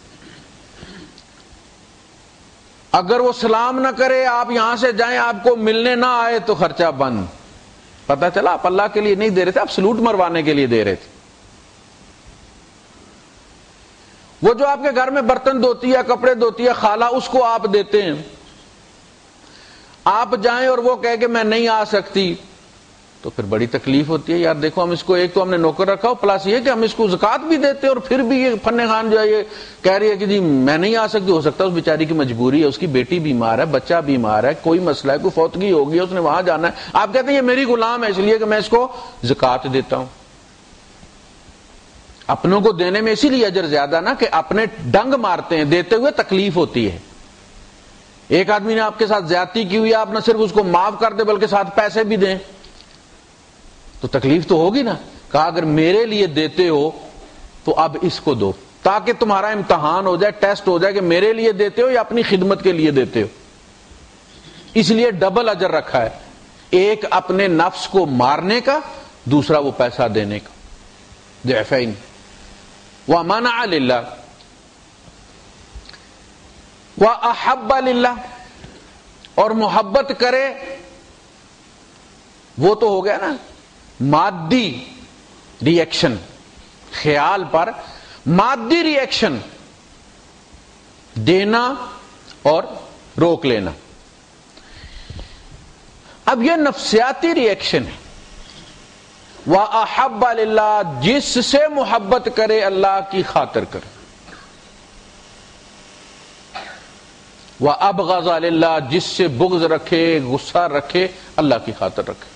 S1: اگر وہ سلام نہ کرے، آپ یہاں سے جائیں، آپ کو ملنے نہ آئے تو خرچہ بند۔ پتہ چلا آپ اللہ کے لیے نہیں دے رہے تھے، آپ سلوٹ مروانے کے لیے دے رہے تھے۔ وہ جو آپ کے گھر میں برتن دھوتی ہے، کپڑے دھوتی ہے خالہ، اس کو آپ دیتے ہیں، آپ جائیں اور وہ کہے کہ میں نہیں آ سکتی، تو پھر بڑی تکلیف ہوتی ہے۔ یار دیکھو، ہم اس کو ایک تو ہم نے نوکر رکھا ہو، پلس یہ کہ ہم اس کو زکوٰۃ بھی دیتے، اور پھر بھی یہ فن خان جو ہے یہ کہہ رہی ہے کہ جی میں نہیں آ سکتی۔ ہو سکتا ہے اس بیچاری کی مجبوری ہے، اس کی بیٹی بیمار ہے، بچہ بیمار ہے، کوئی مسئلہ ہے، کوئی فوتگی ہوگی، اس نے وہاں جانا ہے، آپ کہتے ہیں یہ میری غلام ہے اس لیے کہ میں اس کو زکوٰۃ دیتا ہوں۔ اپنوں کو دینے میں اسی لیے اجر زیادہ نا کہ اپنے ڈنگ مارتے ہیں، دیتے ہوئے تکلیف ہوتی ہے۔ ایک آدمی نے آپ کے ساتھ زیادتی کی ہوئی، آپ نہ صرف اس کو معاف کر دیں بلکہ ساتھ پیسے بھی دیں تو تکلیف تو ہوگی نا۔ کہا اگر میرے لیے دیتے ہو تو اب اس کو دو، تاکہ تمہارا امتحان ہو جائے، ٹیسٹ ہو جائے کہ میرے لیے دیتے ہو یا اپنی خدمت کے لیے دیتے ہو۔ اس لیے ڈبل اجر رکھا ہے، ایک اپنے نفس کو مارنے کا، دوسرا وہ پیسہ دینے کا، ضعفین۔ وَمَنَعَ لِلَّهِ وَأَحَبَّ لِلَّهِ، اور محبت کرے، وہ تو ہو گیا نا مادی ری ایکشن، خیال پر مادی ری ایکشن، دینا اور روک لینا۔ اب یہ نفسیاتی ری ایکشن ہے۔ وَأَحَبَّ لِلَّهِ، جس سے محبت کرے اللہ کی خاطر کرے، وَأَبْغَضَ لِلَّهِ، جس سے بغض رکھے، غصہ رکھے، اللہ کی خاطر رکھے۔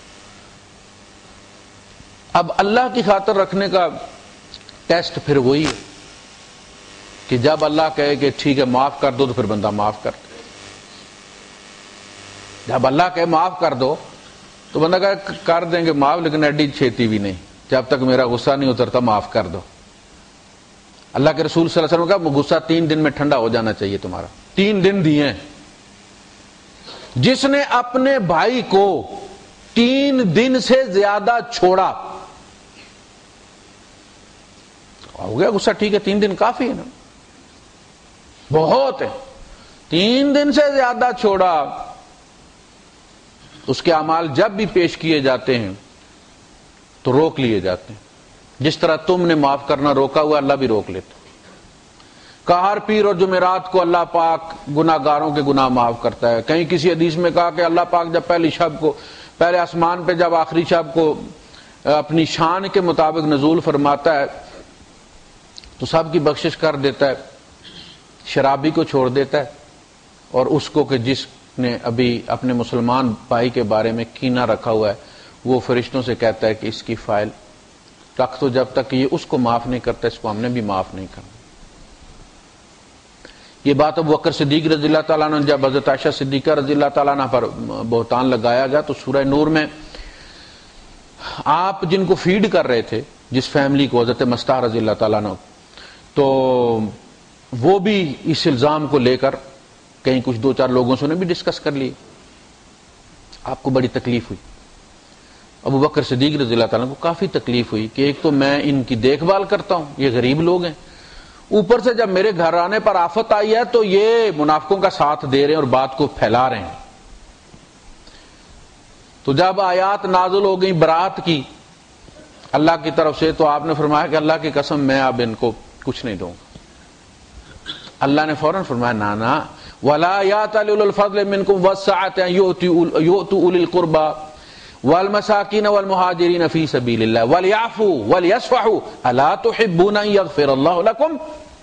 S1: اب اللہ کی خاطر رکھنے کا ٹیسٹ پھر وہی ہے کہ جب اللہ کہے کہ ٹھیک ہے معاف کر دو تو پھر بندہ معاف کر دے۔ جب اللہ کہے معاف کر دو تو بندہ کہے کر دیں گے معاف، لیکن ایڈی چھیتی بھی نہیں، جب تک میرا غصہ نہیں اترتا معاف کر دو۔ اللہ کے رسول صلی اللہ علیہ وسلم کا غصہ 3 دن میں ٹھنڈا ہو جانا چاہیے تمہارا، 3 دن دیے ہیں۔ جس نے اپنے بھائی کو 3 دن سے زیادہ چھوڑا، ہو گیا غصہ، ٹھیک ہے 3 دن کافی ہے نا، بہت ہے۔ 3 دن سے زیادہ چھوڑا، اس کے اعمال جب بھی پیش کیے جاتے ہیں تو روک لیے جاتے ہیں، جس طرح تم نے معاف کرنا روکا ہوا اللہ بھی روک لیتا۔ کہ ہر پیر اور جمعرات کو اللہ پاک گناہگاروں کے گناہ معاف کرتا ہے۔ کہیں کسی حدیث میں کہا کہ اللہ پاک جب پہلی شب کو، پہلے آسمان پہ جب آخری شب کو اپنی شان کے مطابق نزول فرماتا ہے تو سب کی بخشش کر دیتا ہے، شرابی کو چھوڑ دیتا ہے، اور اس کو کہ جس نے ابھی اپنے مسلمان بھائی کے بارے میں کینہ رکھا ہوا ہے، وہ فرشتوں سے کہتا ہے کہ اس کی فائل رکھ تو، جب تک یہ اس کو معاف نہیں کرتا اس کو ہم نے بھی معاف نہیں کرنا۔ یہ بات ابو بکر صدیق رضی اللہ تعالیٰ عنہ، جب حضرت عائشہ صدیقہ رضی اللہ تعالیٰ عنہ پر بہتان لگایا گیا تو سورہ نور میں آپ جن کو فیڈ کر رہے تھے، جس فیملی کو، حضرت مستح رضی اللہ تعالیٰ عنہ، تو وہ بھی اس الزام کو لے کر کہیں کچھ 2-4 لوگوں سے بھی ڈسکس کر لی۔ آپ کو بڑی تکلیف ہوئی، ابو بکر صدیق رضی اللہ تعالیٰ کو کافی تکلیف ہوئی کہ ایک تو میں ان کی دیکھ بھال کرتا ہوں، یہ غریب لوگ ہیں، اوپر سے جب میرے گھر آنے پر آفت آئی ہے تو یہ منافقوں کا ساتھ دے رہے ہیں اور بات کو پھیلا رہے ہیں۔ تو جب آیات نازل ہو گئی برات کی اللہ کی طرف سے، تو آپ نے فرمایا کہ اللہ کی قسم میں اب ان کو کچھ نہیں دوں گا۔ اللہ نے فوراً فرمایا نانا وَلَا يَأْتَلِ أُولُو الْفَضْلِ مِنْكُمْ وَالسَّعَةِ أَنْ يُؤْتُوا أُولِي الْقُرْبَى وَالْمَسَاكِينَ وَالْمُهَاجِرِينَ فِي سَبِيلِ اللَّهِ وَلْيَعْفُوا وَلْيَصْفَحُوا أَلَا تُحِبُّونَ أَنْ يَغْفِرَ اللَّهُ لَكُمْ۔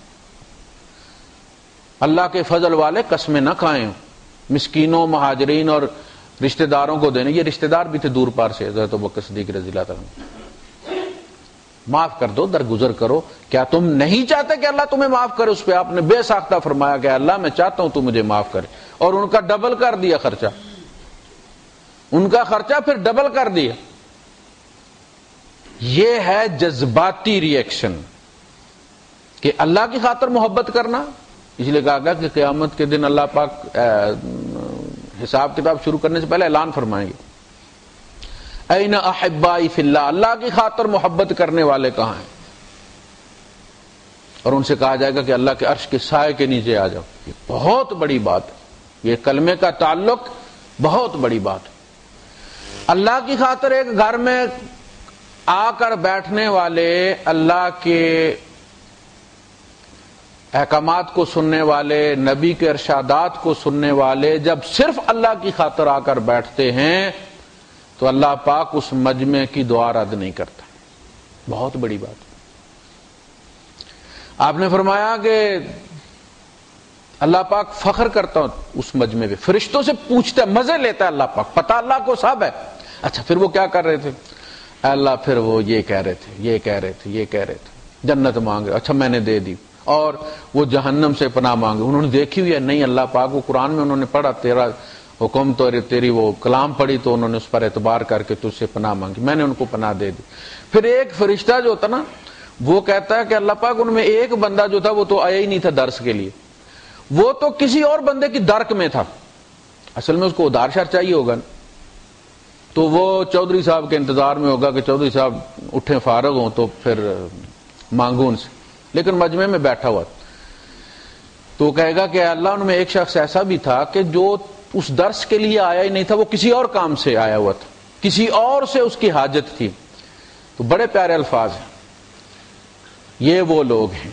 S1: اللہ کے فضل والے قسمیں نہ کھائیں، مسکینوں، مہاجرین اور رشتہ داروں کو دینے۔ یہ رشتہ دار بھی تھے دور پار سے، حضرت ابوبکر صدیق رضی اللہ تعالیٰ عنہ۔ معاف کر دو، درگزر کرو۔ کیا تم نہیں چاہتے کہ اللہ تمہیں معاف کرے؟ اس پہ آپ نے بے ساختہ فرمایا کہ اللہ میں چاہتا ہوں تو مجھے معاف کرے، اور ان کا ڈبل کر دیا خرچہ، ان کا خرچہ پھر ڈبل کر دیا۔ یہ ہے جذباتی ری ایکشن کہ اللہ کی خاطر محبت کرنا اس لیے کہا گیا کہ قیامت کے دن اللہ پاک حساب کتاب شروع کرنے سے پہلے اعلان فرمائیں گے، این احبائی فی اللہ، اللہ کی خاطر محبت کرنے والے کہاں ہیں؟ اور ان سے کہا جائے گا کہ اللہ کے عرش کے سائے کے نیچے آ جاؤ۔ یہ بہت بڑی بات ہے، یہ کلمے کا تعلق بہت بڑی بات ہے۔ اللہ کی خاطر ایک گھر میں آ کر بیٹھنے والے، اللہ کے احکامات کو سننے والے، نبی کے ارشادات کو سننے والے جب صرف اللہ کی خاطر آ کر بیٹھتے ہیں تو اللہ پاک اس مجمع کی دعا رد نہیں کرتا۔ بہت بڑی بات۔ آپ نے فرمایا کہ اللہ پاک فخر کرتا ہوں اس مجمع پہ، فرشتوں سے پوچھتا ہے، مزے لیتا ہے اللہ پاک، پتہ اللہ کو سب ہے۔ اچھا پھر وہ کیا کر رہے تھے؟ اللہ پھر وہ یہ کہہ رہے تھے، یہ کہہ رہے تھے، یہ کہہ رہے تھے، جنت مانگ رہے، اچھا میں نے دے دی، اور وہ جہنم سے پناہ مانگے، انہوں نے دیکھی ہوئی ہے نہیں اللہ پاک، وہ قرآن میں انہوں نے پڑھا، تیرا حکم تو تیری وہ کلام پڑھی تو انہوں نے اس پر اعتبار کر کے تجھ سے پناہ مانگی، میں نے ان کو پناہ دے دی۔ پھر ایک فرشتہ جو ہوتا نا وہ کہتا ہے کہ اللہ پاک ان میں ایک بندہ جو تھا وہ تو آیا ہی نہیں تھا درس کے لیے، وہ تو کسی اور بندے کی درک میں تھا، اصل میں اس کو ادھار شار چاہیے ہوگا، تو وہ چودھری صاحب کے انتظار میں ہوگا کہ چودھری صاحب اٹھیں فارغ ہوں تو پھر مانگوں ان سے، لیکن مجمع میں بیٹھا ہوا تو کہے گا کہ اللہ ان میں ایک شخص ایسا بھی تھا کہ جو اس درس کے لیے آیا ہی نہیں تھا، وہ کسی اور کام سے آیا ہوا تھا، کسی اور سے اس کی حاجت تھی۔ تو بڑے پیارے الفاظ ہیں، یہ وہ لوگ ہیں،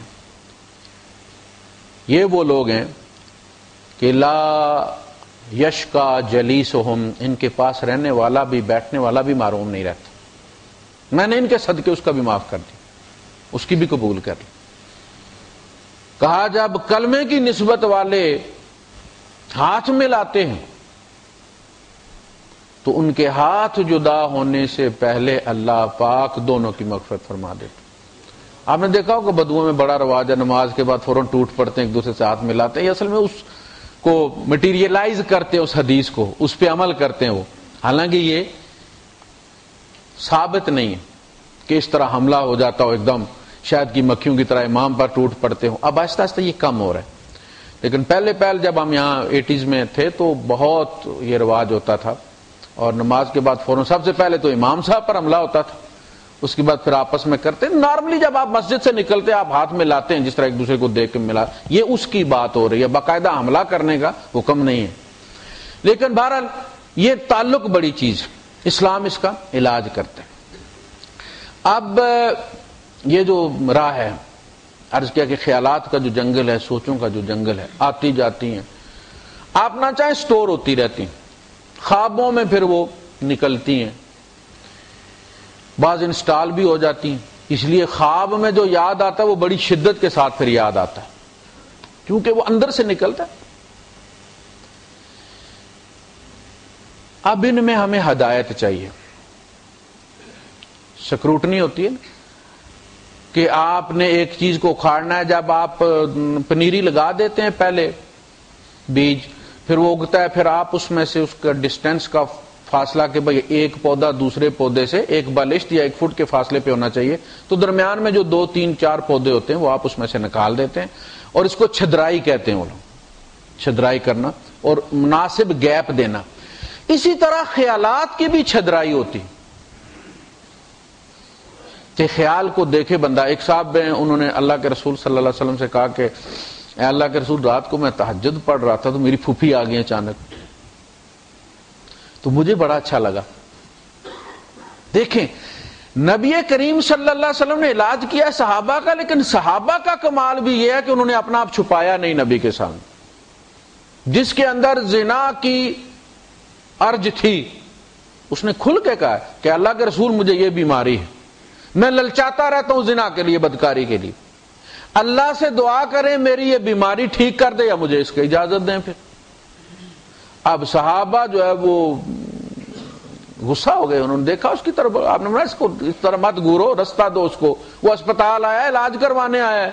S1: یہ وہ لوگ ہیں کہ لا یشکا جلیسہم، ان کے پاس رہنے والا بھی بیٹھنے والا بھی محروم نہیں رہتا، میں نے ان کے صدقے اس کا بھی معاف کر دی، اس کی بھی قبول کر لی۔ کہا جب کلمے کی نسبت والے ہاتھ ملاتے ہیں تو ان کے ہاتھ جدا ہونے سے پہلے اللہ پاک دونوں کی مغفرت فرما دیتے۔ آپ نے دیکھا ہوگا بدوؤں میں بڑا رواج ہے، نماز کے بعد فوراً ٹوٹ پڑتے ہیں، ایک دوسرے سے ہاتھ ملاتے ہیں، اصل میں اس کو مٹیریلائز کرتے ہیں، اس حدیث کو، اس پہ عمل کرتے ہیں وہ، حالانکہ یہ ثابت نہیں ہے کہ اس طرح حملہ ہو جاتا ہو ایک دم شاید کی مکھیوں کی طرح امام پر ٹوٹ پڑتے ہوں۔ اب آہستہ آہستہ یہ کم ہو رہا ہے، لیکن پہلے جب ہم یہاں 80s میں تھے تو بہت یہ رواج ہوتا تھا، اور نماز کے بعد فوراً سب سے پہلے تو امام صاحب پر حملہ ہوتا تھا، اس کے بعد پھر آپس میں کرتے۔ نارملی جب آپ مسجد سے نکلتے آپ ہاتھ میں لاتے ہیں، جس طرح ایک دوسرے کو دیکھ کے ملا، یہ اس کی بات ہو رہی ہے، باقاعدہ حملہ کرنے کا حکم نہیں ہے۔ لیکن بہرحال یہ تعلق بڑی چیز ہے، اسلام اس کا علاج کرتا ہے۔ اب یہ جو راہ ہے، عرض کیا کہ خیالات کا جو جنگل ہے، سوچوں کا جو جنگل ہے، آتی جاتی ہیں، آپ نہ چاہیں سٹور ہوتی رہتی ہیں، خوابوں میں پھر وہ نکلتی ہیں، بعض انسٹال بھی ہو جاتی ہیں، اس لیے خواب میں جو یاد آتا ہے وہ بڑی شدت کے ساتھ پھر یاد آتا ہے، کیونکہ وہ اندر سے نکلتا ہے۔ اب ان میں ہمیں ہدایت چاہیے، سکروٹنی ہوتی ہے نا کہ آپ نے ایک چیز کو اکھاڑنا ہے، جب آپ پنیری لگا دیتے ہیں پہلے بیج، پھر وہ اگتا ہے، پھر آپ اس میں سے اس کا ڈسٹینس کا فاصلہ کہ بھئی ایک پودا دوسرے پودے سے 1 بالشت یا 1 فٹ کے فاصلے پہ ہونا چاہیے، تو درمیان میں جو 2 3 4 پودے ہوتے ہیں وہ آپ اس میں سے نکال دیتے ہیں، اور اس کو چھدرائی کہتے ہیں وہ لوگ، چھدرائی کرنا اور مناسب گیپ دینا۔ اسی طرح خیالات کی بھی چھدرائی ہوتی کہ خیال کو دیکھے بندہ۔ ایک صاحب ہیں، انہوں نے اللہ کے رسول صلی اللہ علیہ وسلم سے کہا کہ اے اللہ کے رسول، رات کو میں تہجد پڑھ رہا تھا تو میری پھوپھی آ گئی اچانک، تو مجھے بڑا اچھا لگا۔ دیکھیں نبی کریم صلی اللہ علیہ وسلم نے علاج کیا صحابہ کا، لیکن صحابہ کا کمال بھی یہ ہے کہ انہوں نے اپنا آپ چھپایا نہیں نبی کے سامنے۔ جس کے اندر زنا کی ارج تھی اس نے کھل کے کہا کہ اللہ کے رسول مجھے یہ بیماری ہے، میں للچاتا رہتا ہوں زنا کے لیے، بدکاری کے لیے، اللہ سے دعا کریں میری یہ بیماری ٹھیک کر دے یا مجھے اس کی اجازت دیں۔ پھر اب صحابہ جو ہے وہ غصہ ہو گئے، انہوں نے دیکھا اس کی طرف، آپ نے اس کو اس طرح مت گورو، رستہ دو اس کو، وہ اسپتال آیا ہے، علاج کروانے آیا ہے،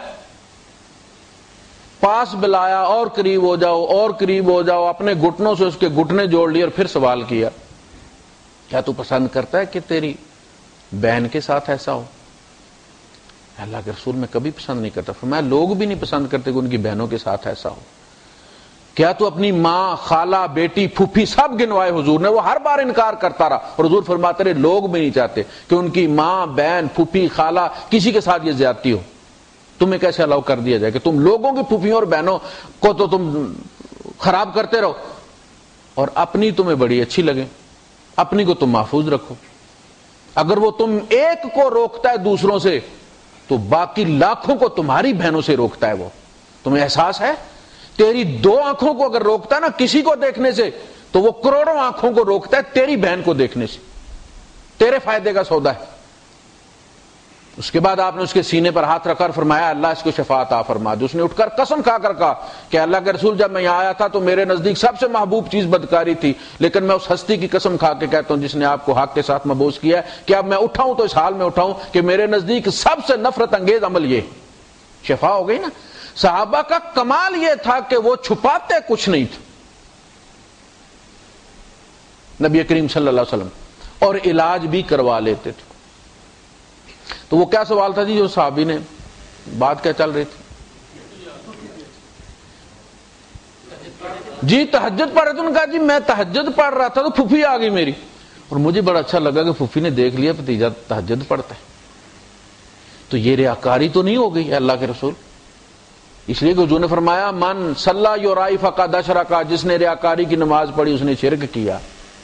S1: پاس بلایا، اور قریب ہو جاؤ اور قریب ہو جاؤ، اپنے گھٹنوں سے اس کے گھٹنے جوڑ لیے اور پھر سوال کیا کیا تو پسند کرتا ہے کہ تیری بہن کے ساتھ ایسا ہو؟ اللہ کے رسول میں کبھی پسند نہیں کرتا. فرمایا لوگ بھی نہیں پسند کرتے کہ ان کی بہنوں کے ساتھ ایسا ہو. کیا تو اپنی ماں، خالہ، بیٹی، پھوپھی سب گنوائے حضور نے. وہ ہر بار انکار کرتا رہا اور حضور فرماتے رہے لوگ بھی نہیں چاہتے کہ ان کی ماں، بہن، پھوپھی، خالہ کسی کے ساتھ یہ زیادتی ہو. تمہیں کیسے الاؤ کر دیا جائے کہ تم لوگوں کی پھوپھیوں اور بہنوں کو تو تم خراب کرتے رہو اور اپنی تمہیں بڑی اچھی لگے. اپنی کو تم محفوظ رکھو. اگر وہ تم ایک کو روکتا ہے دوسروں سے تو باقی لاکھوں کو تمہاری بہنوں سے روکتا ہے. وہ تمہیں احساس ہے؟ تیری 2 آنکھوں کو اگر روکتا ہے نا کسی کو دیکھنے سے تو وہ کروڑوں آنکھوں کو روکتا ہے تیری بہن کو دیکھنے سے. تیرے فائدے کا سودا ہے. اس کے بعد آپ نے اس کے سینے پر ہاتھ رکھا اور فرمایا اللہ اس کو شفا عطا فرما دے. اس نے اٹھ کر قسم کھا کر کہا کہ اللہ کے رسول جب میں یہاں آیا تھا تو میرے نزدیک سب سے محبوب چیز بدکاری تھی، لیکن میں اس ہستی کی قسم کھا کے کہتا ہوں جس نے آپ کو حق کے ساتھ مبوس کیا ہے کہ اب میں اٹھاؤں تو اس حال میں اٹھاؤں کہ میرے نزدیک سب سے نفرت انگیز عمل یہ. شفا ہو گئی نا. صحابہ کا کمال یہ تھا کہ وہ چھپاتے کچھ نہیں تھے نبی کریم صلی اللہ علیہ وسلم، اور علاج بھی کروا لیتے تھے. تو وہ کیا سوال تھا جی جو صحابی نے بات کیا چل رہی تھی؟ جی تہجد پڑھ رہے تھے. انہوں نے کہا جی میں تہجد پڑھ رہا تھا تو پھوپھی آ گئی میری اور مجھے بڑا اچھا لگا کہ پھوپھی نے دیکھ لیا بھتیجا تہجد پڑھتا ہے. تو یہ ریاکاری تو نہیں ہو گئی اللہ کے رسول؟ اس لیے کہ حضور نے فرمایا من صلی یرائی فقد اشرک، جس نے ریاکاری کی نماز پڑھی اس نے شرک کیا.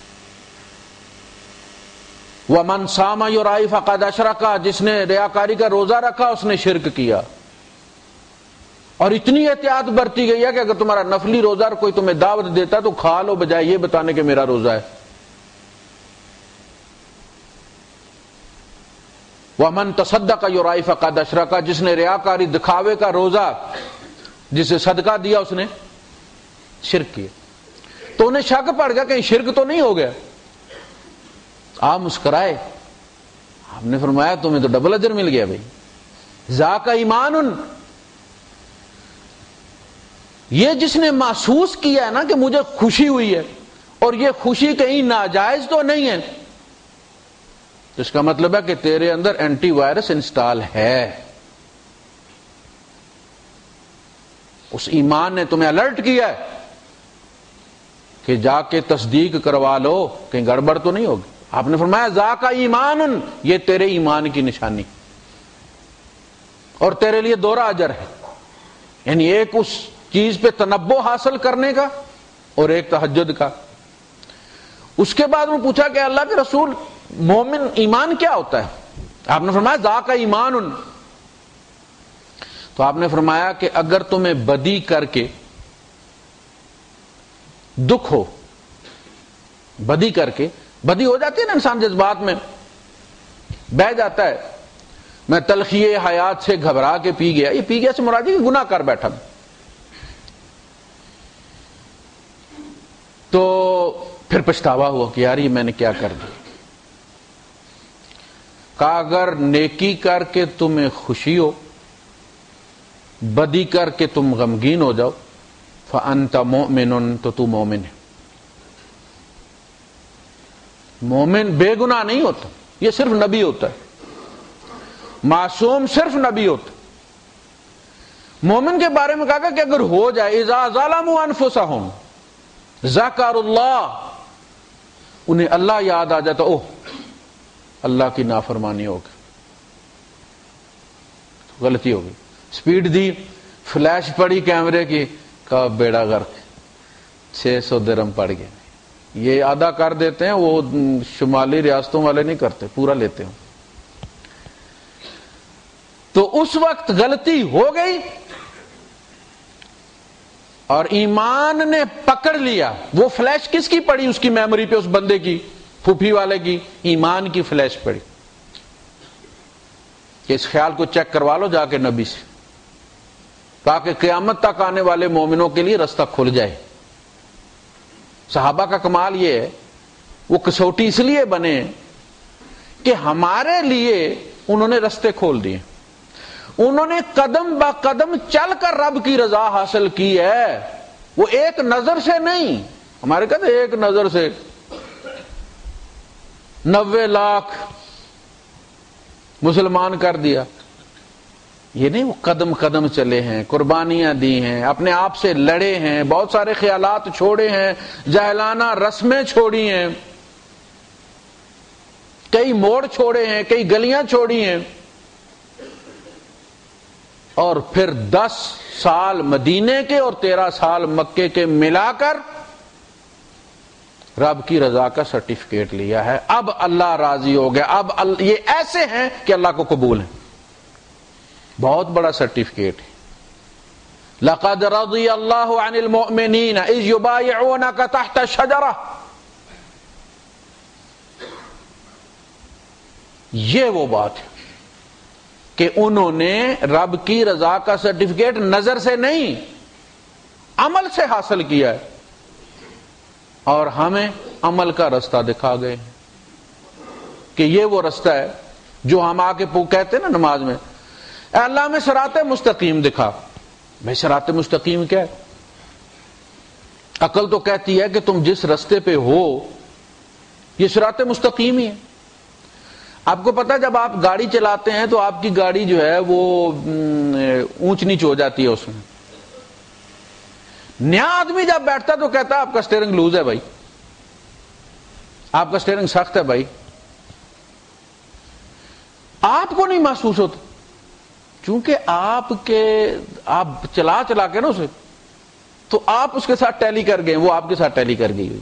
S1: ومن صام یرائی فقد اشرک، جس نے ریاکاری کا روزہ رکھا اس نے شرک کیا. اور اتنی احتیاط برتی گئی ہے کہ اگر تمہارا نفلی روزہ اور کوئی تمہیں دعوت دیتا تو کھا لو بجائے یہ بتانے کہ میرا روزہ ہے. ومن تصدق یرائی فقد اشرک، جس نے ریاکاری دکھاوے کا روزہ جسے صدقہ دیا اس نے شرک کیا. تو انہیں شک پڑ گیا کہیں شرک تو نہیں ہو گیا. آپ مسکرائے. آپ نے فرمایا تمہیں تو ڈبل اجر مل گیا بھائی. ذاک ایمان، یہ جس نے محسوس کیا ہے نا کہ مجھے خوشی ہوئی ہے اور یہ خوشی کہیں ناجائز تو نہیں ہے، تو اس کا مطلب ہے کہ تیرے اندر اینٹی وائرس انسٹال ہے. اس ایمان نے تمہیں الرٹ کیا ہے کہ جا کے تصدیق کروا لو کہیں گڑبڑ تو نہیں ہوگی. آپ نے فرمایا ذاک ایمان، یہ تیرے ایمان کی نشانی اور تیرے لیے 2 اجر ہے. یعنی ایک اس چیز پہ تنبہ حاصل کرنے کا اور ایک تہجد کا. اس کے بعد انہوں نے پوچھا کہ اللہ کے رسول مومن ایمان کیا ہوتا ہے؟ آپ نے فرمایا ذاک ایمان. تو آپ نے فرمایا کہ اگر تمہیں بدی کر کے دکھ ہو، بدی کر کے بدی ہو جاتی ہے نا انسان جذبات میں بہ جاتا ہے. میں تلخیے حیات سے گھبرا کے پی گیا. یہ پی گیا سے مراد ہے کہ گناہ کر بیٹھا. تو پھر پچھتاوا ہوا کہ یار یہ میں نے کیا کر دیا. کہا اگر نیکی کر کے تمہیں خوشی ہو، بدی کر کے تم غمگین ہو جاؤ، فأنت مؤمن، تو تو مومن ہے. مومن بے گناہ نہیں ہوتا، یہ صرف نبی ہوتا ہے. معصوم صرف نبی ہوتا. مومن کے بارے میں کہا کہ اگر ہو جائے اذا ظلموا انفسهم ذکروا اللہ، انہیں اللہ یاد آ جاتا، اوہ اللہ کی نافرمانی ہو گئی، غلطی ہو گئی، سپیڈ دی، فلیش پڑی کیمرے کی، کہا بیڑا غرق، 600 درہم پڑ گئے. یہ آدھا کر دیتے ہیں، وہ شمالی ریاستوں والے نہیں کرتے، پورا لیتے ہیں. تو اس وقت غلطی ہو گئی اور ایمان نے پکڑ لیا. وہ فلیش کس کی پڑی اس کی میموری پہ؟ اس بندے کی، پھوپھی والے کی. ایمان کی فلیش پڑی کہ اس خیال کو چیک کروا لو جا کے نبی سے، تاکہ قیامت تک آنے والے مومنوں کے لیے رستہ کھل جائے. صحابہ کا کمال یہ ہے، وہ کسوٹی اس لیے بنے کہ ہمارے لیے انہوں نے رستے کھول دیے. انہوں نے قدم با قدم چل کر رب کی رضا حاصل کی ہے. وہ ایک نظر سے نہیں. ہمارے کہتے ایک نظر سے 90 لاکھ مسلمان کر دیا. یہ نہیں وہ قدم قدم چلے ہیں، قربانیاں دی ہیں، اپنے آپ سے لڑے ہیں، بہت سارے خیالات چھوڑے ہیں، جاہلانہ رسمیں چھوڑی ہیں، کئی موڑ چھوڑے ہیں، کئی گلیاں چھوڑی ہیں، اور پھر 10 سال مدینے کے اور 13 سال مکے کے ملا کر رب کی رضا کا سرٹیفکیٹ لیا ہے۔ اب اللہ راضی ہو گیا، اب یہ ایسے ہیں کہ اللہ کو قبول ہیں۔ بہت بڑا سرٹیفکیٹ ہے۔ لقد رضی اللہ عن المؤمنین اذ یبایعونک تحت الشجرہ، یہ وہ بات ہے کہ انہوں نے رب کی رضا کا سرٹیفکیٹ نظر سے نہیں عمل سے حاصل کیا ہے، اور ہمیں عمل کا رستہ دکھا گئے کہ یہ وہ رستہ ہے جو ہم آ کے کہتے ہیں نا نماز میں، اے اللہ میں صراط مستقیم دکھا۔ بھائی صراط مستقیم کیا ہے؟ عقل تو کہتی ہے کہ تم جس رستے پہ ہو یہ صراط مستقیم ہی ہے۔ آپ کو پتا جب آپ گاڑی چلاتے ہیں تو آپ کی گاڑی جو ہے وہ اونچ نیچ ہو جاتی ہے، اس میں نیا آدمی جب بیٹھتا تو کہتا ہے آپ کا سٹیئرنگ لوز ہے بھائی، آپ کا سٹیئرنگ سخت ہے بھائی، آپ کو نہیں محسوس ہوتا چونکہ آپ چلا کے نا اسے، تو آپ اس کے ساتھ ٹیلی کر گئے، وہ آپ کے ساتھ ٹیلی کر گئی ہوئی۔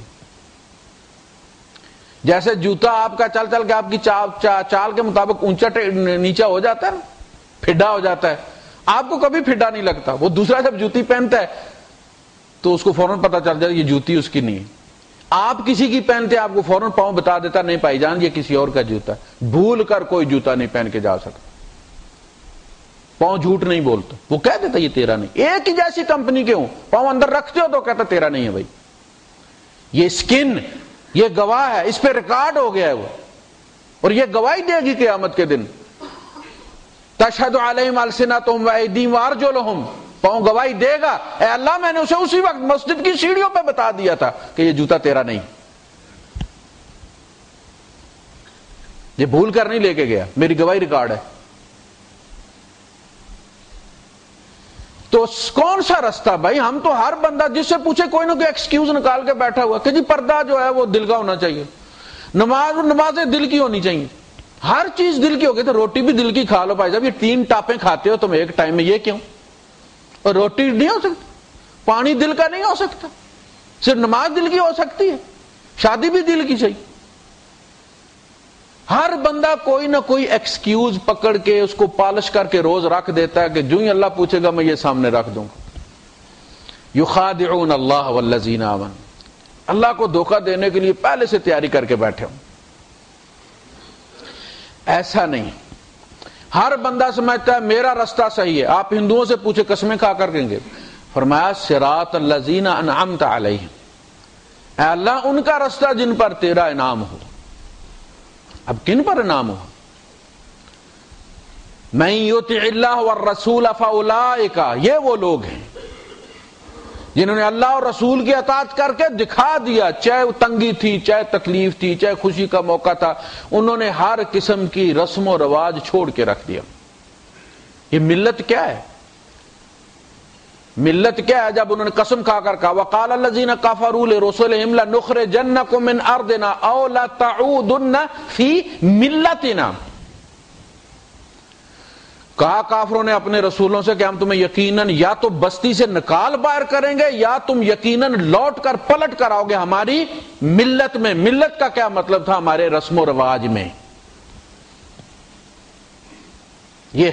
S1: جیسے جوتا آپ کا چل کے آپ کی چال کے مطابق اونچا نیچا ہو جاتا ہے، پھڈا ہو جاتا ہے، آپ کو کبھی پھڈا نہیں لگتا۔ وہ دوسرا جب جوتی پہنتا ہے تو اس کو فوراً پتا چل جاتا ہے یہ جوتی اس کی نہیں ہے۔ آپ کسی کی پہنتے آپ کو فوراً پاؤں بتا دیتا نہیں بھائی جان یہ کسی اور کا جوتا ہے۔ بھول کر کوئی جوتا نہیں پہن کے جا سکتا، پاؤں جھوٹ نہیں بولتا، وہ کہہ دیتا یہ تیرا نہیں۔ ایک ہی جیسی کمپنی کے ہوں، پاؤں اندر رکھتے ہو تو کہتا تیرا نہیں ہے بھائی، یہ سکن یہ گواہ ہے، اس پہ ریکارڈ ہو گیا ہے وہ، اور یہ گواہی دے گی قیامت کے دن۔ تشہد علیہم السنتہم وایدیہم وارجلہم، پاؤں گواہی دے گا اے اللہ میں نے اسے اسی وقت مسجد کی سیڑھیوں پہ بتا دیا تھا کہ یہ جوتا تیرا نہیں، یہ بھول کر نہیں لے کے گیا، میری گواہی ریکارڈ ہے۔ تو کون سا رستہ بھائی؟ ہم تو ہر بندہ جس سے پوچھے کوئی نہ کوئی ایکسکیوز نکال کے بیٹھا ہوا کہ جی پردہ جو ہے وہ دل کا ہونا چاہیے، نمازیں دل کی ہونی چاہیے، ہر چیز دل کی ہوگی تو روٹی بھی دل کی کھا لو بھائی صاحب، یہ 3 ٹاپیں کھاتے ہو تم ایک ٹائم میں، یہ کیوں؟ اور روٹی نہیں ہو سکتی، پانی دل کا نہیں ہو سکتا، صرف نماز دل کی ہو سکتی ہے، شادی بھی دل کی چاہیے۔ ہر بندہ کوئی نہ کوئی ایکسکیوز پکڑ کے اس کو پالش کر کے روز رکھ دیتا ہے کہ جو ہی اللہ پوچھے گا میں یہ سامنے رکھ دوں گا۔ یخادعون اللہ والذین آمنوا، اللہ کو دھوکہ دینے کے لیے پہلے سے تیاری کر کے بیٹھے ہوں۔ ایسا نہیں، ہر بندہ سمجھتا ہے میرا رستہ صحیح ہے۔ آپ ہندوؤں سے پوچھے قسمیں کھا کر کہیں گے، فرمایا صراط الذین انعمت علیہم، اے اللہ ان کا رستہ جن پر تیرا انعام ہو۔ اب کن پر انعام ہوا؟ من یطع اللہ والرسول فاولئک، یہ وہ لوگ ہیں جنہوں نے اللہ اور رسول کی اطاعت کر کے دکھا دیا، چاہے وہ تنگی تھی، چاہے تکلیف تھی، چاہے خوشی کا موقع تھا، انہوں نے ہر قسم کی رسم و رواج چھوڑ کے رکھ دیا۔ یہ ملت کیا ہے؟ ملت کیا ہے؟ جب انہوں نے قسم کھا کر کہا وقال الذین کفروا لرسلهم لنخرجنکم من ارضنا او لتعودن فی ملتنا، کہا کافروں نے اپنے رسولوں سے کہ ہم تمہیں یقیناً یا تو بستی سے نکال باہر کریں گے یا تم یقیناً لوٹ کر پلٹ کر آؤ گے ہماری ملت میں۔ ملت کا کیا مطلب تھا؟ ہمارے رسم و رواج میں۔ یہ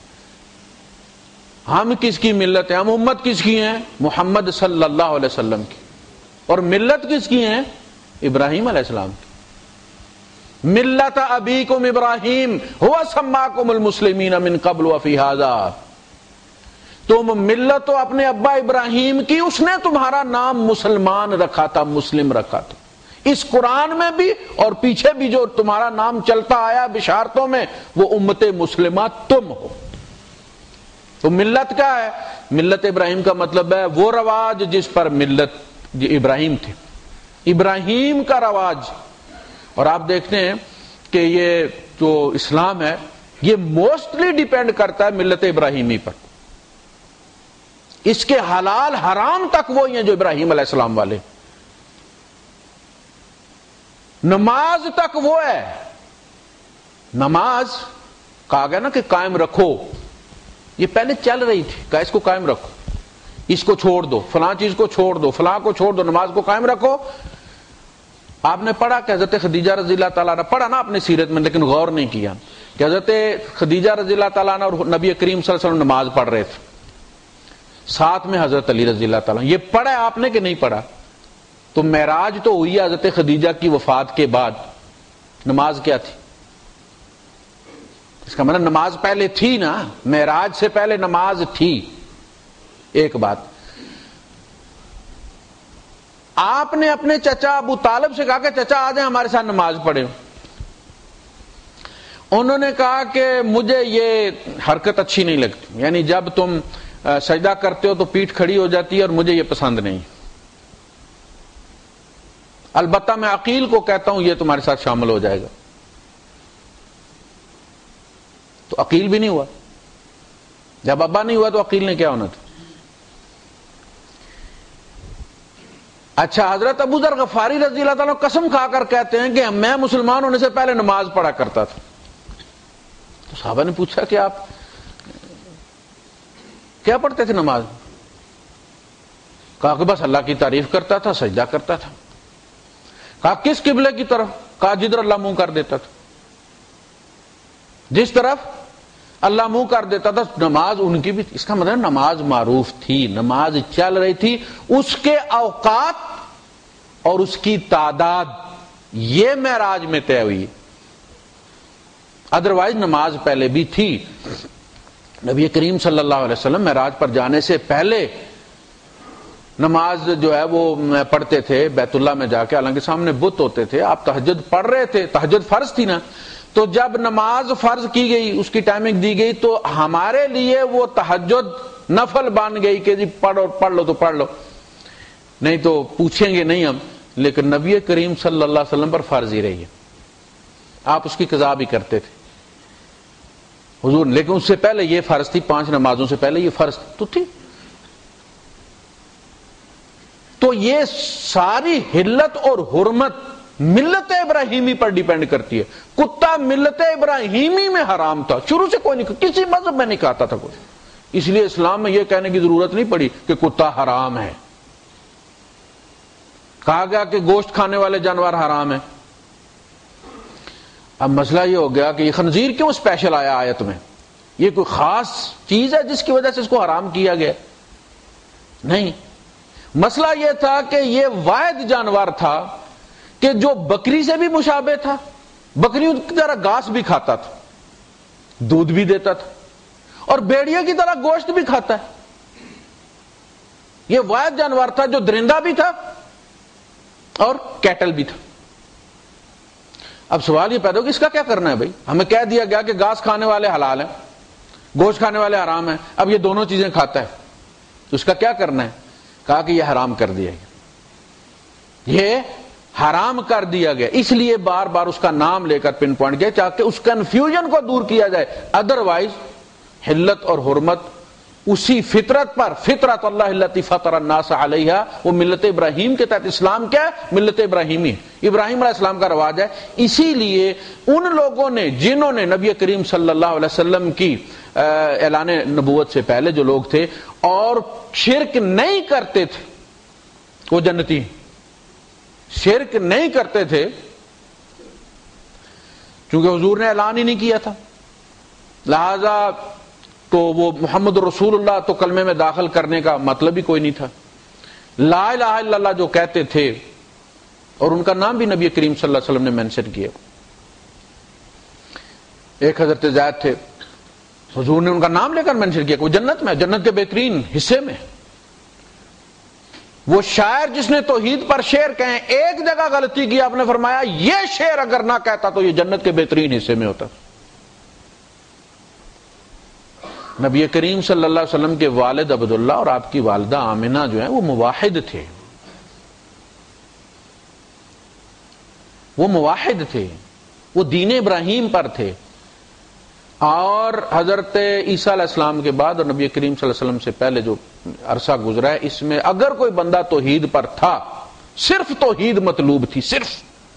S1: ہم کس کی ملت ہیں؟ ہم امت کس کی ہیں؟ محمد صلی اللہ علیہ وسلم کی۔ اور ملت کس کی ہیں؟ ابراہیم علیہ السلام کی۔ ملت ابیکم ابراہیم هو سماکم المسلمین من قبل وفی ھذا، تم ملت تو اپنے ابا ابراہیم کی، اس نے تمہارا نام مسلمان رکھا تھا، مسلم رکھا تھا۔ اس قرآن میں بھی اور پیچھے بھی جو تمہارا نام چلتا آیا بشارتوں میں، وہ امت مسلمہ تم ہو۔ تو ملت کیا ہے؟ ملت ابراہیم کا مطلب ہے وہ رواج جس پر ملت ابراہیم تھے، ابراہیم کا رواج۔ اور آپ دیکھتے ہیں کہ یہ جو اسلام ہے، یہ موسٹلی ڈیپینڈ کرتا ہے ملت ابراہیمی پر. اس کے حلال حرام تک وہی ہیں جو ابراہیم علیہ السلام والے. نماز تک وہ ہے. نماز کہا گیا نا کہ قائم رکھو، یہ پہلے چل رہی تھی، کہا اس کو قائم رکھو، اس کو چھوڑ دو، فلاں چیز کو چھوڑ دو، فلاں کو چھوڑ دو، نماز کو قائم رکھو. آپ نے پڑھا کہ حضرت خدیجہ رضی اللہ تعالیٰ نے پڑھا نا اپنی سیرت میں، لیکن غور نہیں کیا کہ حضرت خدیجہ رضی اللہ تعالیٰ نے اور نبی کریم صلی اللہ علیہ وسلم نماز پڑھ رہے تھے، ساتھ میں حضرت علی رضی اللہ تعالیٰ. یہ پڑھا آپ نے کہ نہیں پڑھا؟ تو معراج تو ہوئی ہے حضرت خدیجہ کی وفات کے بعد. نماز کیا تھی؟ اس کا مطلب نماز پہلے تھی نا، معراج سے پہلے نماز تھی. ایک بات، آپ نے اپنے چچا ابو طالب سے کہا کہ چچا آ جائیں ہمارے ساتھ نماز پڑھیں. انہوں نے کہا کہ مجھے یہ حرکت اچھی نہیں لگتی، یعنی جب تم سجدہ کرتے ہو تو پیٹھ کھڑی ہو جاتی ہے اور مجھے یہ پسند نہیں. البتہ میں عقیل کو کہتا ہوں یہ تمہارے ساتھ شامل ہو جائے گا. تو عقیل بھی نہیں ہوا. جب ابا نہیں ہوا تو عقیل نے کیا ہونا تھا؟ اچھا، حضرت ابو ذر غفاری رضی اللہ تعالیٰ قسم کھا کر کہتے ہیں کہ میں مسلمان ہونے سے پہلے نماز پڑھا کرتا تھا. تو صحابہ نے پوچھا کہ آپ کیا پڑھتے تھے نماز؟ کہا کہ بس اللہ کی تعریف کرتا تھا، سجدہ کرتا تھا. کہا کس قبلے کی طرف؟ کہا جدھر اللہ منہ کر دیتا تھا، جس طرف اللہ منہ کر دیتا تھا. نماز ان کی بھی، اس کا مطلب نماز معروف تھی، نماز چل رہی تھی. اس کے اوقات اور اس کی تعداد یہ معراج میں طے ہوئی، ادروائز نماز پہلے بھی تھی. نبی کریم صلی اللہ علیہ وسلم معراج پر جانے سے پہلے نماز جو ہے وہ پڑھتے تھے بیت اللہ میں جا کے، حالانکہ سامنے بت ہوتے تھے. آپ تہجد پڑھ رہے تھے، تہجد فرض تھی نا، تو جب نماز فرض کی گئی، اس کی ٹائمنگ دی گئی، تو ہمارے لیے وہ تہجد نفل بن گئی کہ جی پڑھ لو تو پڑھ لو، نہیں تو پوچھیں گے نہیں ہم. لیکن نبی کریم صلی اللہ علیہ وسلم پر فرض ہی رہی ہے، آپ اس کی قضا بھی کرتے تھے حضور. لیکن اس سے پہلے یہ فرض تھی، 5 نمازوں سے پہلے یہ فرض تو تھی. تو یہ ساری حلت اور حرمت ملت ابراہیمی پر ڈیپینڈ کرتی ہے. کتا ملت ابراہیمی میں حرام تھا، شروع سے کوئی نہیں، کسی مذہب میں نہیں کہتا تھا کوئی. اس لیے اسلام میں یہ کہنے کی ضرورت نہیں پڑی کہ کتا حرام ہے. کہا گیا کہ گوشت کھانے والے جانور حرام ہیں. اب مسئلہ یہ ہو گیا کہ یہ خنزیر کیوں اسپیشل آیا آیت میں؟ یہ کوئی خاص چیز ہے جس کی وجہ سے اس کو حرام کیا گیا؟ نہیں. مسئلہ یہ تھا کہ یہ واحد جانور تھا کہ جو بکری سے بھی مشابہ تھا، بکریوں کی طرح گھاس بھی کھاتا تھا، دودھ بھی دیتا تھا، اور بھیڑیا کی طرح گوشت بھی کھاتا ہے. یہ واحد جانور تھا جو درندہ بھی تھا اور کیٹل بھی تھا. اب سوال یہ پیدا ہو کہ اس کا کیا کرنا ہے بھائی؟ ہمیں کہہ دیا گیا کہ گھاس کھانے والے حلال ہیں، گوشت کھانے والے حرام ہیں. اب یہ دونوں چیزیں کھاتا ہے تو اس کا کیا کرنا ہے؟ کہا کہ یہ حرام کر دیا گیا، یہ حرام کر دیا گیا. اس لیے بار بار اس کا نام لے کر پن پوائنٹ کیا تاکہ اس کنفیوژن کو دور کیا جائے. ادروائز حلت اور حرمت اسی فطرت پر، فطرت اللہ التی فطر الناس علیہا، وہ ملت ابراہیم کے تحت. اسلام کیا ہے؟ ملت ابراہیمی، ابراہیم علیہ السلام کا رواج ہے. اسی لیے ان لوگوں نے جنہوں نے نبی کریم صلی اللہ علیہ وسلم کی اعلان نبوت سے پہلے جو لوگ تھے اور شرک نہیں کرتے تھے، وہ جنتی. شرک نہیں کرتے تھے چونکہ حضور نے اعلان ہی نہیں کیا تھا، لہذا تو وہ محمد رسول اللہ تو کلمے میں داخل کرنے کا مطلب ہی کوئی نہیں تھا. لا الہ الا اللہ جو کہتے تھے، اور ان کا نام بھی نبی کریم صلی اللہ علیہ وسلم نے مینشن کیا. ایک حضرت زید تھے، حضور نے ان کا نام لے کر مینشن کیا کہ وہ جنت میں، جنت کے بہترین حصے میں. وہ شاعر جس نے توحید پر شعر کہیں، ایک جگہ غلطی کی، آپ نے فرمایا یہ شعر اگر نہ کہتا تو یہ جنت کے بہترین حصے میں ہوتا. نبی کریم صلی اللہ علیہ وسلم کے والد عبداللہ اور آپ کی والدہ آمنہ جو ہیں وہ موحد تھے، وہ موحد تھے، وہ دین ابراہیم پر تھے. اور حضرت عیسیٰ علیہ السلام کے بعد اور نبی کریم صلی اللہ علیہ وسلم سے پہلے جو عرصہ گزرا ہے، اس میں اگر کوئی بندہ توحید پر تھا، صرف توحید مطلوب تھی صرف،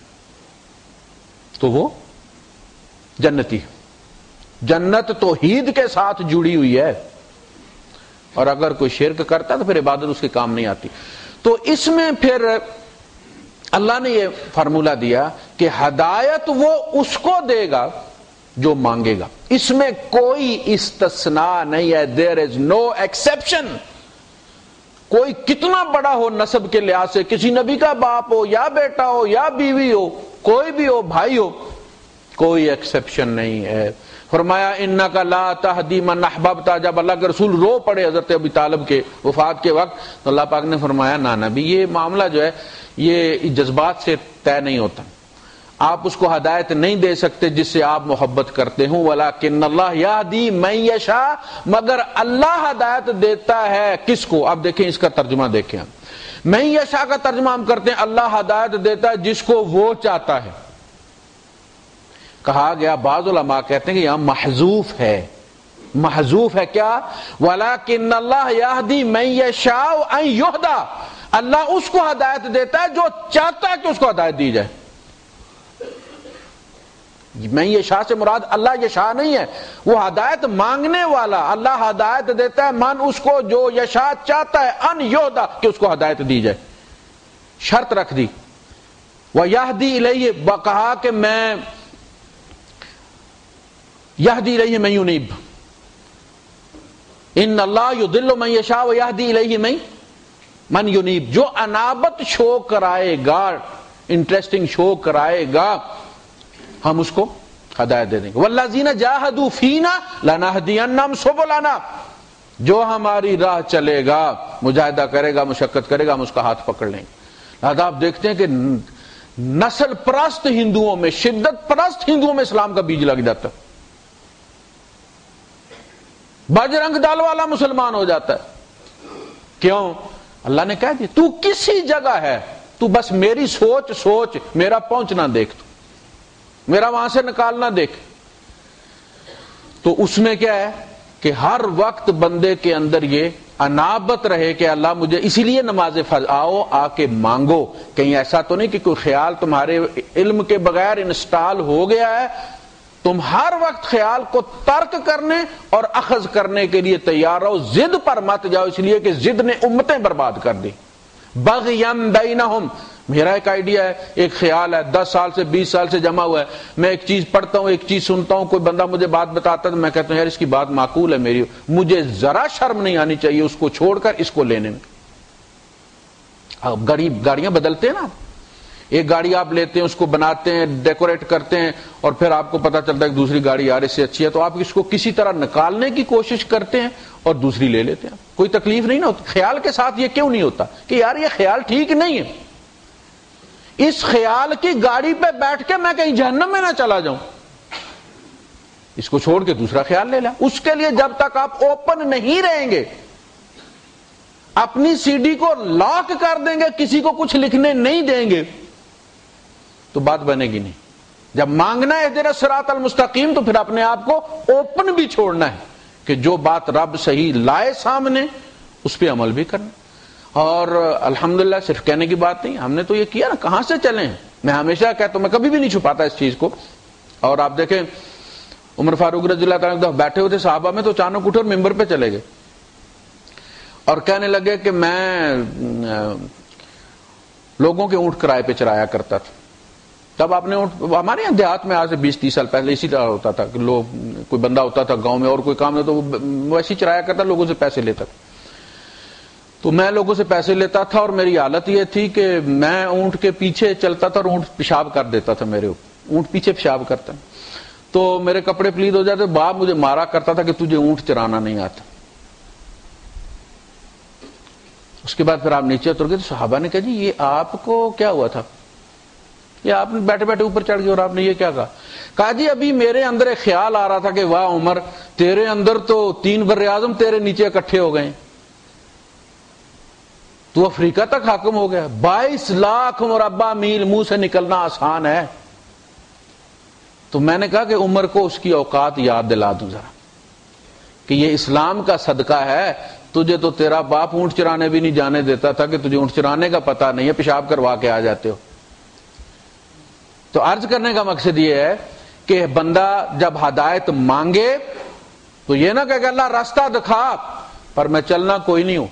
S1: تو وہ جنتی ہے۔ جنت توحید کے ساتھ جڑی ہوئی ہے، اور اگر کوئی شرک کرتا تو پھر عبادت اس کے کام نہیں آتی۔ تو اس میں پھر اللہ نے یہ فارمولہ دیا کہ ہدایت وہ اس کو دے گا جو مانگے گا، اس میں کوئی استثناء نہیں ہے، دیر از نو ایکسیپشن۔ کوئی کتنا بڑا ہو نسب کے لحاظ سے، کسی نبی کا باپ ہو یا بیٹا ہو یا بیوی ہو، کوئی بھی ہو، بھائی ہو، کوئی ایکسیپشن نہیں ہے۔ فرمایا انک لا تہدی من احببت، جب اللہ کے رسول رو پڑے حضرت ابی طالب کے وفات کے وقت، تو اللہ پاک نے فرمایا نا نبی، یہ معاملہ جو ہے یہ جذبات سے طے نہیں ہوتا، آپ اس کو ہدایت نہیں دے سکتے جس سے آپ محبت کرتے ہوں، ولیکن اللہ یہدی من یشاء، مگر اللہ ہدایت دیتا ہے کس کو؟ اب دیکھیں اس کا ترجمہ دیکھیں، من یشاء کا ترجمہ ہم کرتے ہیں اللہ ہدایت دیتا ہے جس کو وہ چاہتا ہے۔ کہا گیا، بعض علماء کہتے ہیں کہ یہاں محذوف ہے، محذوف ہے کیا؟ ولیکن اللہ یہدی من یشاء ان یہدی، اللہ اس کو ہدایت دیتا ہے جو چاہتا ہے کہ اس کو ہدایت دی جائے۔ میں یشاء سے مراد اللہ یشاء نہیں ہے، وہ ہدایت مانگنے والا، اللہ ہدایت دیتا ہے من اس کو جو یشاء چاہتا ہے، ان یہدی کہ اس کو ہدایت دی جائے۔ شرط رکھ دی، وَيَهْدِي إِلَيْهِ، کہا کہ میں یہدی الیہ من ینیب، ان اللہ یضل من یشاء ویہدی الیہ من ینیب، جو انابت شو کرائے گا، انٹرسٹنگ شو کرائے گا، ہم اس کو ہدایت دے دیں گے۔ والذین جاہدوا فینا لنہدینہم سبلنا، جو ہماری راہ چلے گا، مجاہدہ کرے گا، مشقت کرے گا، ہم اس کا ہاتھ پکڑ لیں گے۔ لہذا آپ دیکھتے ہیں کہ نسل پرست ہندوؤں میں، شدت پرست ہندوؤں میں اسلام کا بیج لگ جاتا ہے، بجرنگ دل والا مسلمان ہو جاتا ہے۔ کیوں؟ اللہ نے کہہ دیا تو کسی جگہ ہے، تو بس میری سوچ سوچ، میرا پہنچنا دیکھ، تو میرا وہاں سے نکالنا دیکھ۔ تو اس میں کیا ہے کہ ہر وقت بندے کے اندر یہ انابت رہے کہ اللہ مجھے، اسی لیے نماز فرض، آؤ آ کے مانگو، کہیں ایسا تو نہیں کہ کوئی خیال تمہارے علم کے بغیر انسٹال ہو گیا ہے، تم ہر وقت خیال کو ترک کرنے اور اخذ کرنے کے لیے تیار رہو، ضد پر مت جاؤ، اس لیے کہ ضد نے امتیں برباد کر دی۔ بغیم بینہم، میرا ایک آئیڈیا ہے، ایک خیال ہے، 10 سال سے 20 سال سے جمع ہوا ہے، میں ایک چیز پڑھتا ہوں، ایک چیز سنتا ہوں، کوئی بندہ مجھے بات بتاتا ہے تو میں کہتا ہوں یار اس کی بات معقول ہے، میری مجھے ذرا شرم نہیں آنی چاہیے اس کو چھوڑ کر اس کو لینے میں۔ اب گاڑیاں بدلتے ہیں نا، ایک گاڑی آپ لیتے ہیں، اس کو بناتے ہیں، ڈیکوریٹ کرتے ہیں، اور پھر آپ کو پتا چلتا ہے کہ دوسری گاڑی یار اس سے اچھی ہے، تو آپ اس کو کسی طرح نکالنے کی کوشش کرتے ہیں اور دوسری لے لیتے ہیں، کوئی تکلیف نہیں نہ ہوتی۔ خیال کے ساتھ یہ کیوں نہیں ہوتا کہ یار یہ خیال ٹھیک نہیں ہے، اس خیال کی گاڑی پہ بیٹھ کے میں کہیں جہنم میں نہ چلا جاؤں، اس کو چھوڑ کے دوسرا خیال لے لیں۔ اس کے لیے جب تک آپ اوپن نہیں رہیں گے، اپنی سی ڈی کو لاک کر دیں گے، کسی کو کچھ لکھنے نہیں دیں گے، تو بات بنے گی نہیں۔ جب مانگنا ہے اہدنا الصراط المستقیم، تو پھر اپنے آپ کو اوپن بھی چھوڑنا ہے کہ جو بات رب صحیح لائے سامنے اس پہ عمل بھی کرنا۔ اور الحمدللہ صرف کہنے کی بات نہیں، ہم نے تو یہ کیا نا، کہاں سے چلیں؟ میں ہمیشہ کہتا ہوں، میں کبھی بھی نہیں چھپاتا اس چیز کو۔ اور آپ دیکھیں عمر فاروق رضی اللہ تعالیٰ عنہ بیٹھے ہوئے تھے صحابہ میں، تو اچانک اٹھے اور ممبر پہ چلے گئے اور کہنے لگے کہ میں لوگوں کے اونٹ کرائے پہ چرایا کرتا تھا۔ تب آپ نے ہمارے یہاں دیہات میں آج سے 20-30 سال پہلے اسی طرح ہوتا تھا کہ لوگ، کوئی بندہ ہوتا تھا گاؤں میں اور کوئی کام ہے تو وہ ویسے ہی چرایا کرتا، لوگوں سے پیسے لیتا تھا۔ تو میں لوگوں سے پیسے لیتا تھا اور میری حالت یہ تھی کہ میں اونٹ کے پیچھے چلتا تھا اور اونٹ پیشاب کر دیتا تھا، میرے اونٹ پیچھے پیشاب کرتا، تو میرے کپڑے پلید ہو جاتے، باپ مجھے مارا کرتا تھا کہ تجھے اونٹ چرانا نہیں آتا۔ اس کے بعد پھر آپ نیچے اتر گئے تو صحابہ نے کہا جی یہ آپ کو کیا ہوا تھا، یہ آپ نے بیٹھے بیٹھے اوپر چڑھ گئے اور آپ نے یہ کیا کہا؟ کہا جی ابھی میرے اندر ایک خیال آ رہا تھا کہ واہ عمر، تیرے اندر تو 3 بر اعظم تیرے نیچے اکٹھے ہو گئے، تو افریقہ تک حاکم ہو گیا، 22 لاکھ مربع میل منہ سے نکلنا آسان ہے، تو میں نے کہا کہ عمر کو اس کی اوقات یاد دلا دوں ذرا کہ یہ اسلام کا صدقہ ہے، تجھے تو تیرا باپ اونٹ چرانے بھی نہیں جانے دیتا تھا کہ تجھے اونٹ چرانے کا پتہ نہیں ہے، پیشاب کروا کے آ جاتے ہو۔ تو عرض کرنے کا مقصد یہ ہے کہ بندہ جب ہدایت مانگے تو یہ نہ کہ اللہ راستہ دکھا پر میں چلنا کوئی نہیں ہوں،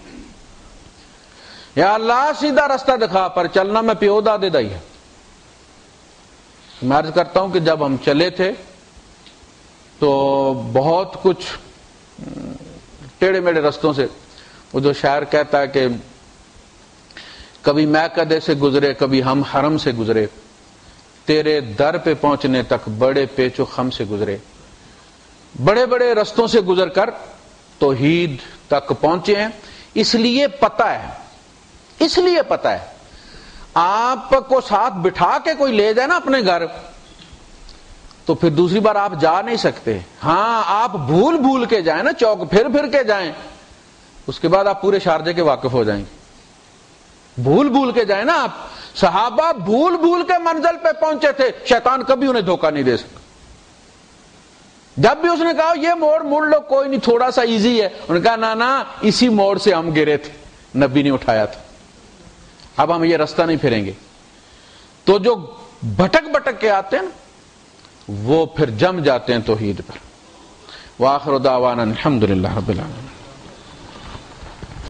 S1: یا اللہ سیدھا راستہ دکھا پر چلنا میں پیو دادے دا ہی ہے۔ میں عرض کرتا ہوں کہ جب ہم چلے تھے تو بہت کچھ ٹیڑے میڑے رستوں سے، وہ جو شاعر کہتا ہے کہ کبھی میکدے سے گزرے کبھی ہم حرم سے گزرے، تیرے در پہ پہنچنے تک بڑے پیچ و خم سے گزرے، بڑے بڑے رستوں سے گزر کر توحید تک پہنچے ہیں۔ اس لیے پتہ ہے آپ کو ساتھ بٹھا کے کوئی لے جائے نا اپنے گھر تو پھر دوسری بار آپ جا نہیں سکتے۔ ہاں آپ بھول کے جائیں نا، چوک پھر کے جائیں، اس کے بعد آپ پورے شارجے کے واقف ہو جائیں گے۔ بھول کے جائیں نا آپ، صحابہ بھول کے منزل پہ پہنچے تھے، شیطان کبھی انہیں دھوکہ نہیں دے سکتا۔ جب بھی اس نے کہا یہ موڑ لو کوئی نہیں تھوڑا سا ایزی ہے، انہوں نے کہا نا اسی موڑ سے ہم گرے تھے، نبی نے اٹھایا تھا، اب ہم یہ راستہ نہیں پھریں گے۔ تو جو بھٹک کے آتے ہیں نا وہ پھر جم جاتے ہیں توحید پر۔ وآخر دعوانا الحمدللہ رب العالمین۔